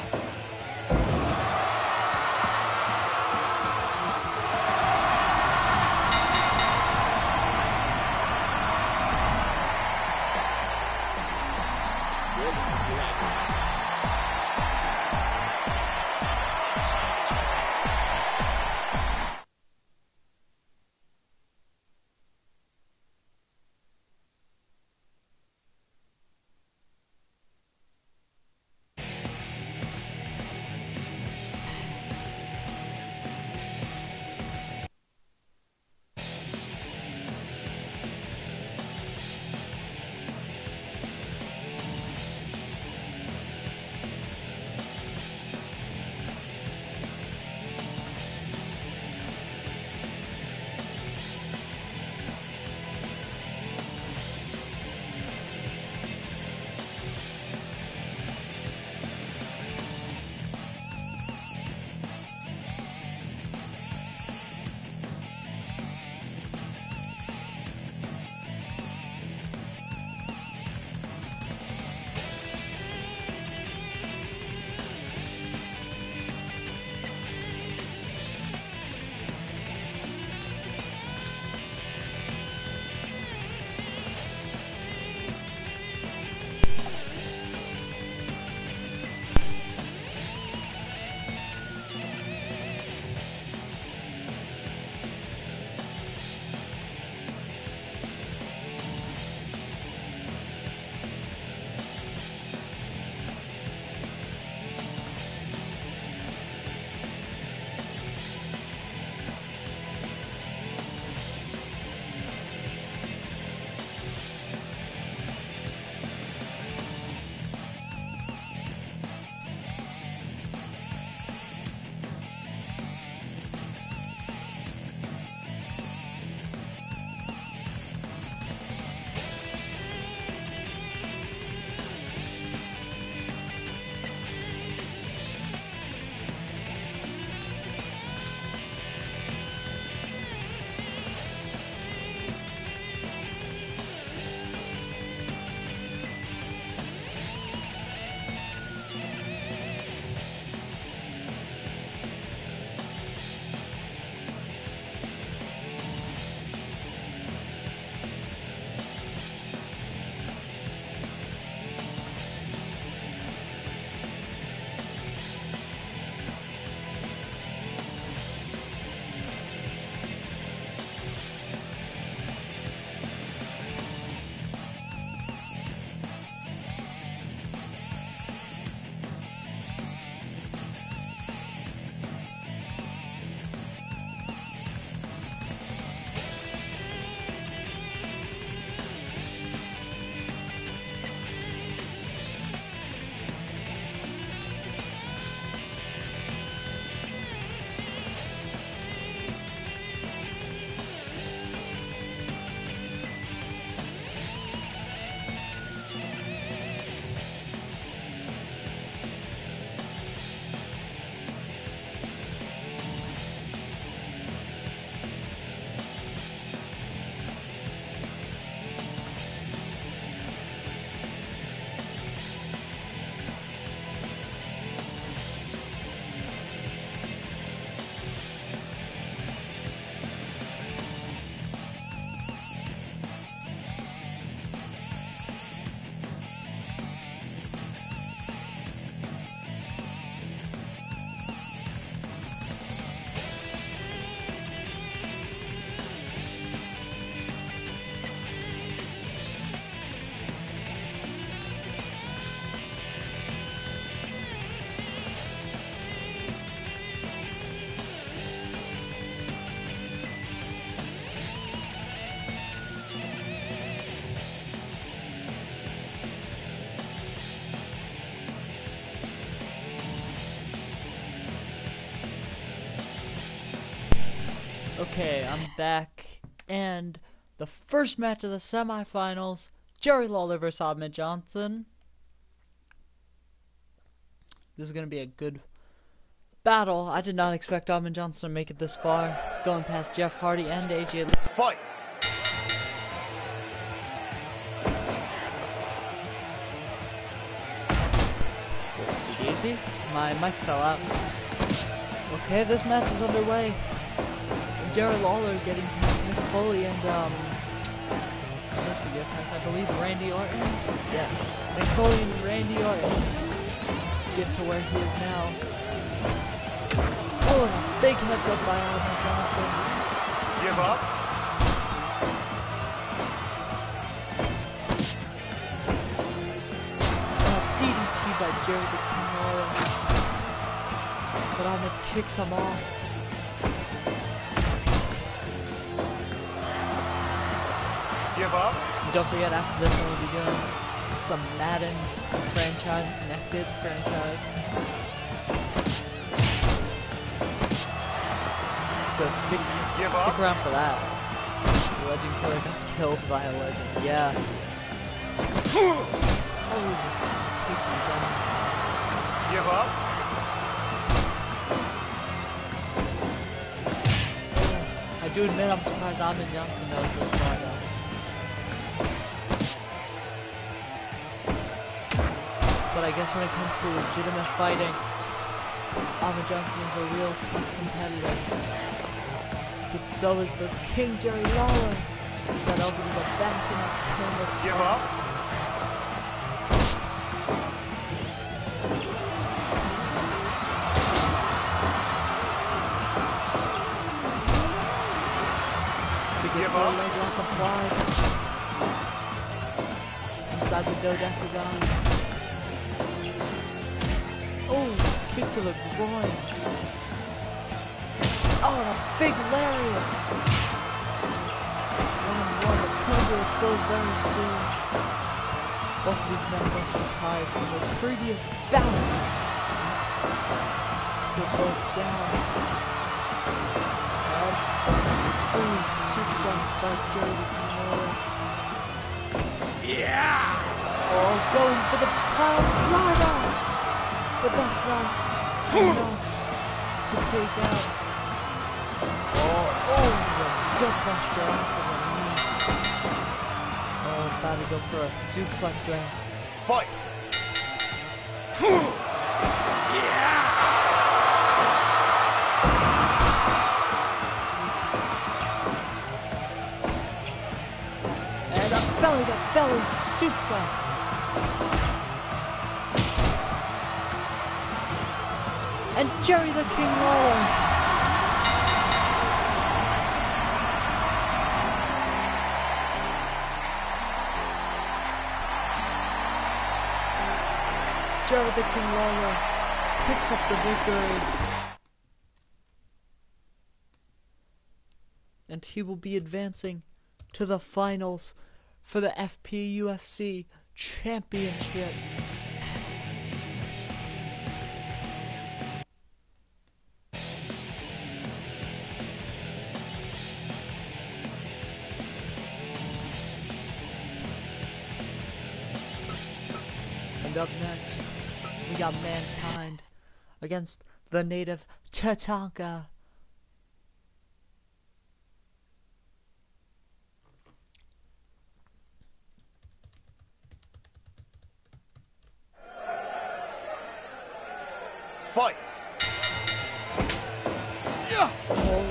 A: Okay, I'm back, and the first match of the semifinals, Jerry Lawler versus Ahmed Johnson. This is going to be a good battle. I did not expect Ahmed Johnson to make it this far, going past Jeff Hardy and A J Lee.
B: Fight!
A: Oopsie daisy. My mic fell out. Okay, this match is underway. Jerry Lawler getting past Mick Foley and, um, I forget past, I believe, Randy Orton. Yes, Mick Foley and Randy Orton to get to where he is now. Oh, and a big headbutt by Ahmed Johnson.
B: Give up.
A: And a D D T by Jerry the King Lawler. But Ahmed kicks him off.
B: Give up.
A: Don't forget, after this one we'll be doing some Madden franchise, connected franchise. So stick,
B: Give
A: stick
B: up.
A: around for that. The Legend Killer got killed by a legend. Yeah. Oh, takes him down.
B: Give up.
A: Oh, I do admit I'm surprised Ahmed Johnson knows this far though. But I guess when it comes to legitimate fighting, Ahmed Johnson is a real tough competitor. But so is the King Jerry Lawler. That elbow to the back and up camera.
B: Give up. Give up.
A: Leg lock applied. Inside the dodecagon. Oh, kick to the groin. Oh, and a big lariat. One and one, the Thunder will close very soon. Both of these men must be tired from their previous bouts. They're both down. And fully suplexed by Jerry the King Lawler.
B: Yeah.
A: Oh, going for the pile driver. But that's not enough to take out. Oh, oh, the gut buster off of the knee. Oh, about to go for a suplex there.
B: Fight.
A: And a belly to belly suplex. And Jerry the King Lawler. Jerry the King Lawler picks up the victory. And he will be advancing to the finals for the F P U F C Championship. And up next, we got Mankind against the native Tatanka.
B: Fight. Yeah.
A: Oh.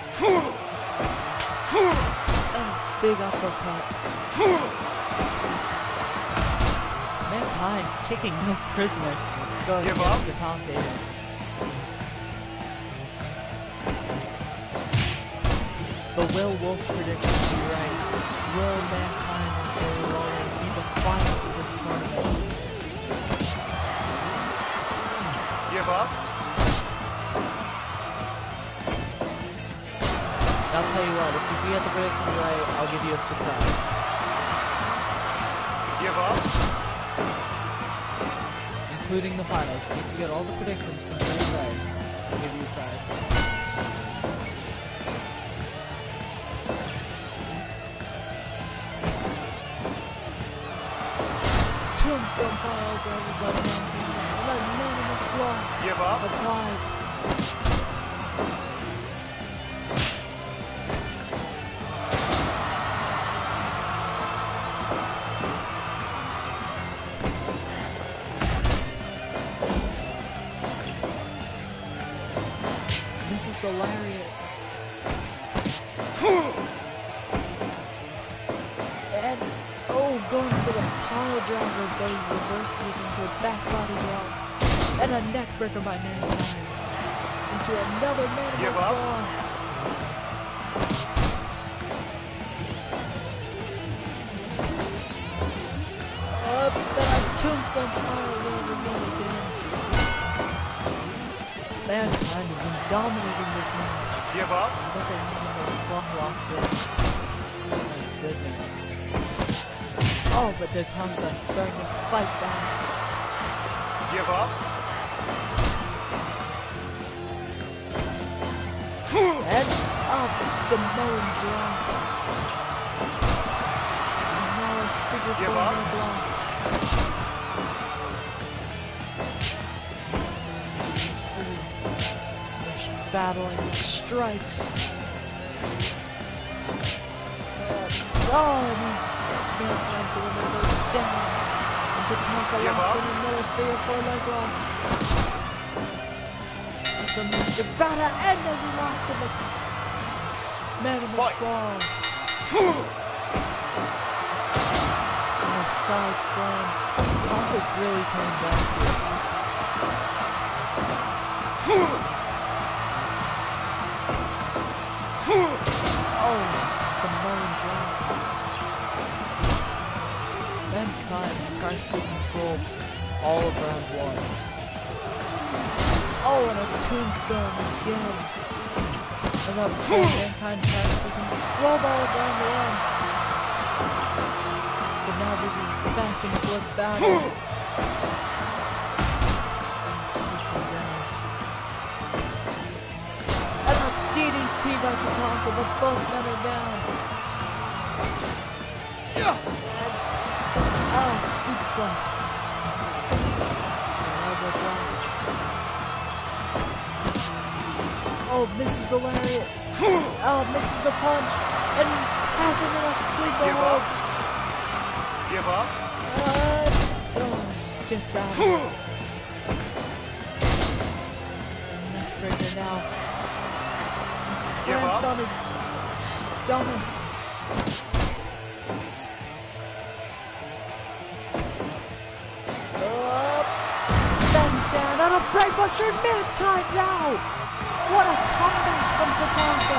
A: And a big uppercut. Mankind taking no prisoners. Going
B: Give
A: against
B: up.
A: the commentator. The Will Wolf's prediction is right. Will Mankind and Jerry Lawler be the finals of this tournament?
B: Give up.
A: And I'll tell you what, if you get the predictions right, I'll give you a surprise.
B: Give up.
A: Including the finals. If you get all the predictions completely right, I'll give you a prize. tombstone pile driver by Mankind. And then man in the claw.
B: Give up.
A: Applied. This is the lariat. And oh, going for the pile driver, but he reversed it into a back body drop. And a neck breaker by Mankind. Into another man
B: Give up.
A: claw. Up and a tombstone pile driver yet again. Mankind has been dominating this match.
B: Give up.
A: But they need another claw locked in. Oh my goodness. Oh, but Tatanka starting to fight back.
B: Give up.
A: And up, Samoan drop. And now a figure
B: Give
A: four
B: up.
A: in the block. They're battling strikes. And, oh, and he's Mankind doing a little down. And Tatanka
B: Give
A: locks
B: up.
A: in another figure four leg lock. The match about to end as he locks in the man in the
B: Fight.
A: claw. And a side slam. Tonka's really coming back here. Oh, Samoan drop. Mankind trying to take control all of round one. Oh, and a tombstone again. As I'm saying, Mankind tries to control all of round one. But now this is back and forth battle. And takes him down. And a D D T by Tatanka, but both men are down.
B: Yeah.
A: And a suplex. Elbow drop. Oh, misses the lariat. Oh, misses the punch. And has him in a sleeper
B: Give
A: hold.
B: up. Give up.
A: Uh, oh, gets out. Neckbreaker now.
B: Give
A: Clamps
B: up.
A: on his stomach. Up. Bend down. And a brainbuster. Mankind's out. What a comeback from Tatanka!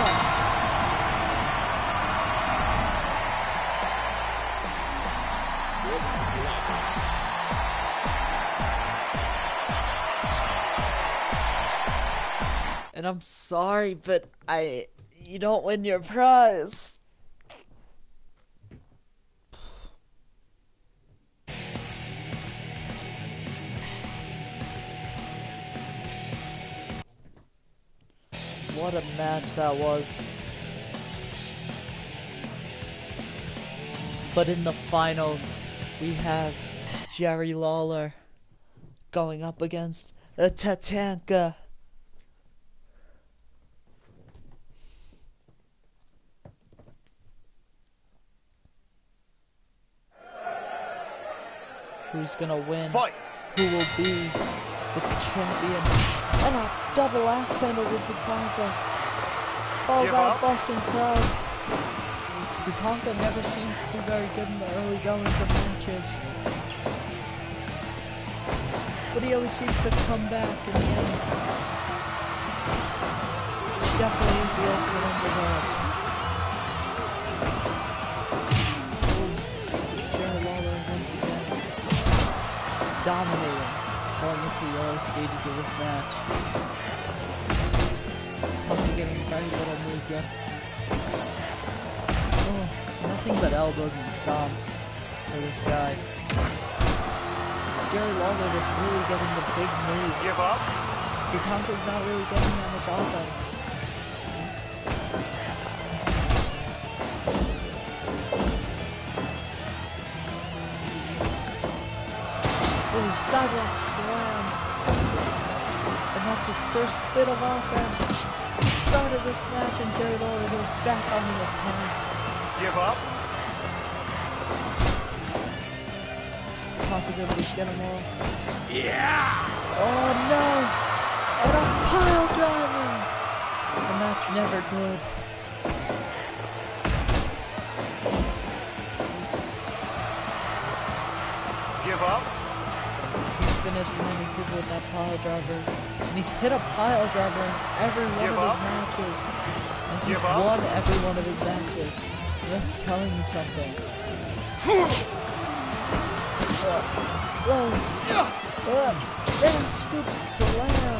A: And I'm sorry, but I... you don't win your prize. What a match that was. But in the finals, we have Jerry Lawler going up against the Tatanka. Who's gonna win?
B: Fight.
A: Who will be the champion? And a double axe handle with Tatanka. Followed
B: Give
A: by a
B: up.
A: Boston crowd. Tatanka never seems to do very good in the early goings of matches. But he always seems to come back in the end. He definitely is the ultimate underdog. Oh, Jerry Lawler once again dominating going into the early stages of this match. Tatanka getting very little moves up. Oh, nothing but elbows and stomps for this guy. It's Jerry Lawler that's really getting the big moves.
B: Give up.
A: Tatanka's not really getting that much offense. sidewalk slam. And that's his first bit of offense. He started this match and Jerry Lawler goes back on the attack.
B: Give up.
A: Talk is able to get him off.
B: Yeah.
A: Oh no! And a pile driver! And that's never good.
B: Give up.
A: He's finished landing people with that pile driver. And he's hit a pile driver in every one
B: Give
A: of
B: up.
A: his matches. And he's
B: Give up.
A: won every one of his matches. So that's telling you something. Whoa. Whoa. Whoa. Then scoop slam.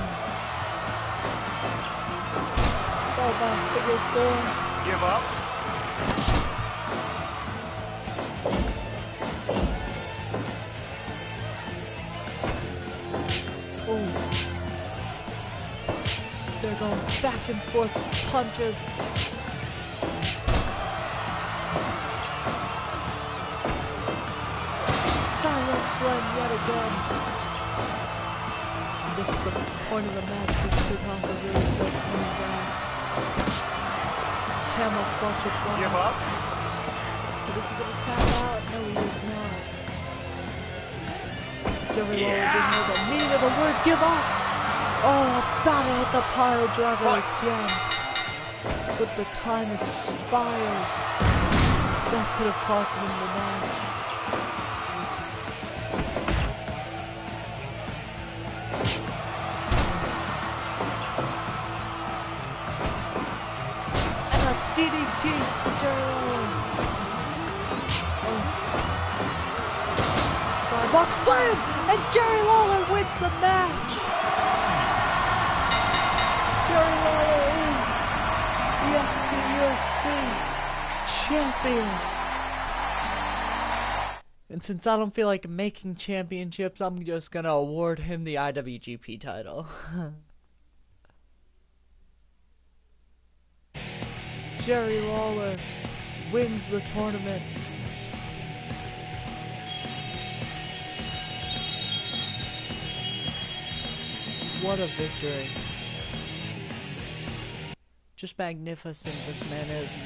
A: Oh, my figure four.
B: Give up.
A: Oh. They're going back and forth punches. Silent slam yet again. And this is the point of the match. These two Tonka really starts coming back. Camel clutch it down.
B: Give up.
A: But is he gonna tap out? No, he is not. Jerry Lawler didn't know the meaning of the word give up. Oh, about to hit the pile driver
B: Fight.
A: again. But the time expires. That could have cost him the match. And a D D T to Jerry Lawler. Oh. Sidewalk slam! And Jerry Lawler wins the match! Jerry Lawler is the F P U F C champion! And since I don't feel like making championships, I'm just gonna award him the I W G P title. Jerry Lawler wins the tournament. What a victory. Just magnificent this man is.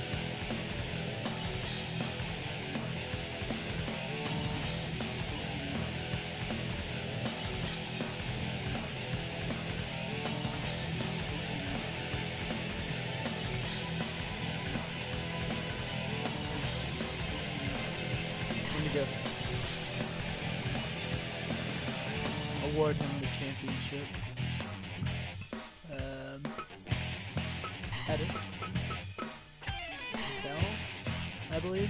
A: Let me just award him the championship. Um, edit. Bell, I believe.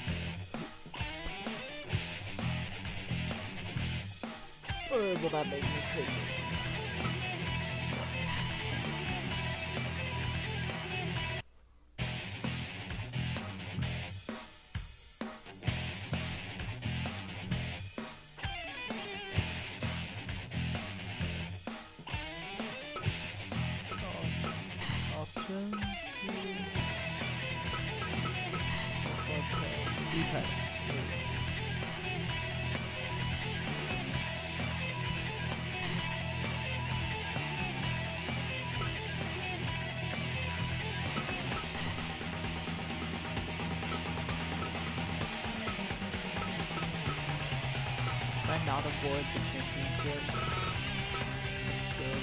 A: Or will that make me crazy? Option. Okay. D-type. Can I not avoid the championship? Good.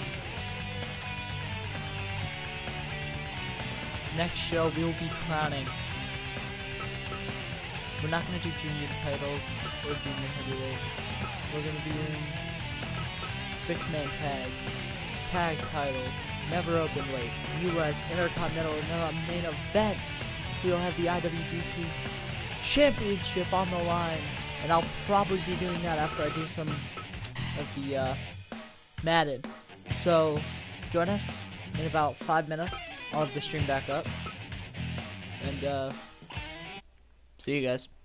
A: Next show, we will be crowning. We're not going to do junior titles or junior heavyweight. We're going to be doing six-man tag, tag titles, never open weight, U S Intercontinental, and then our main event, we'll have the I W G P Championship on the line. And I'll probably be doing that after I do some of the uh, Madden. So, join us in about five minutes. I'll have the stream back up. And, uh, see you guys.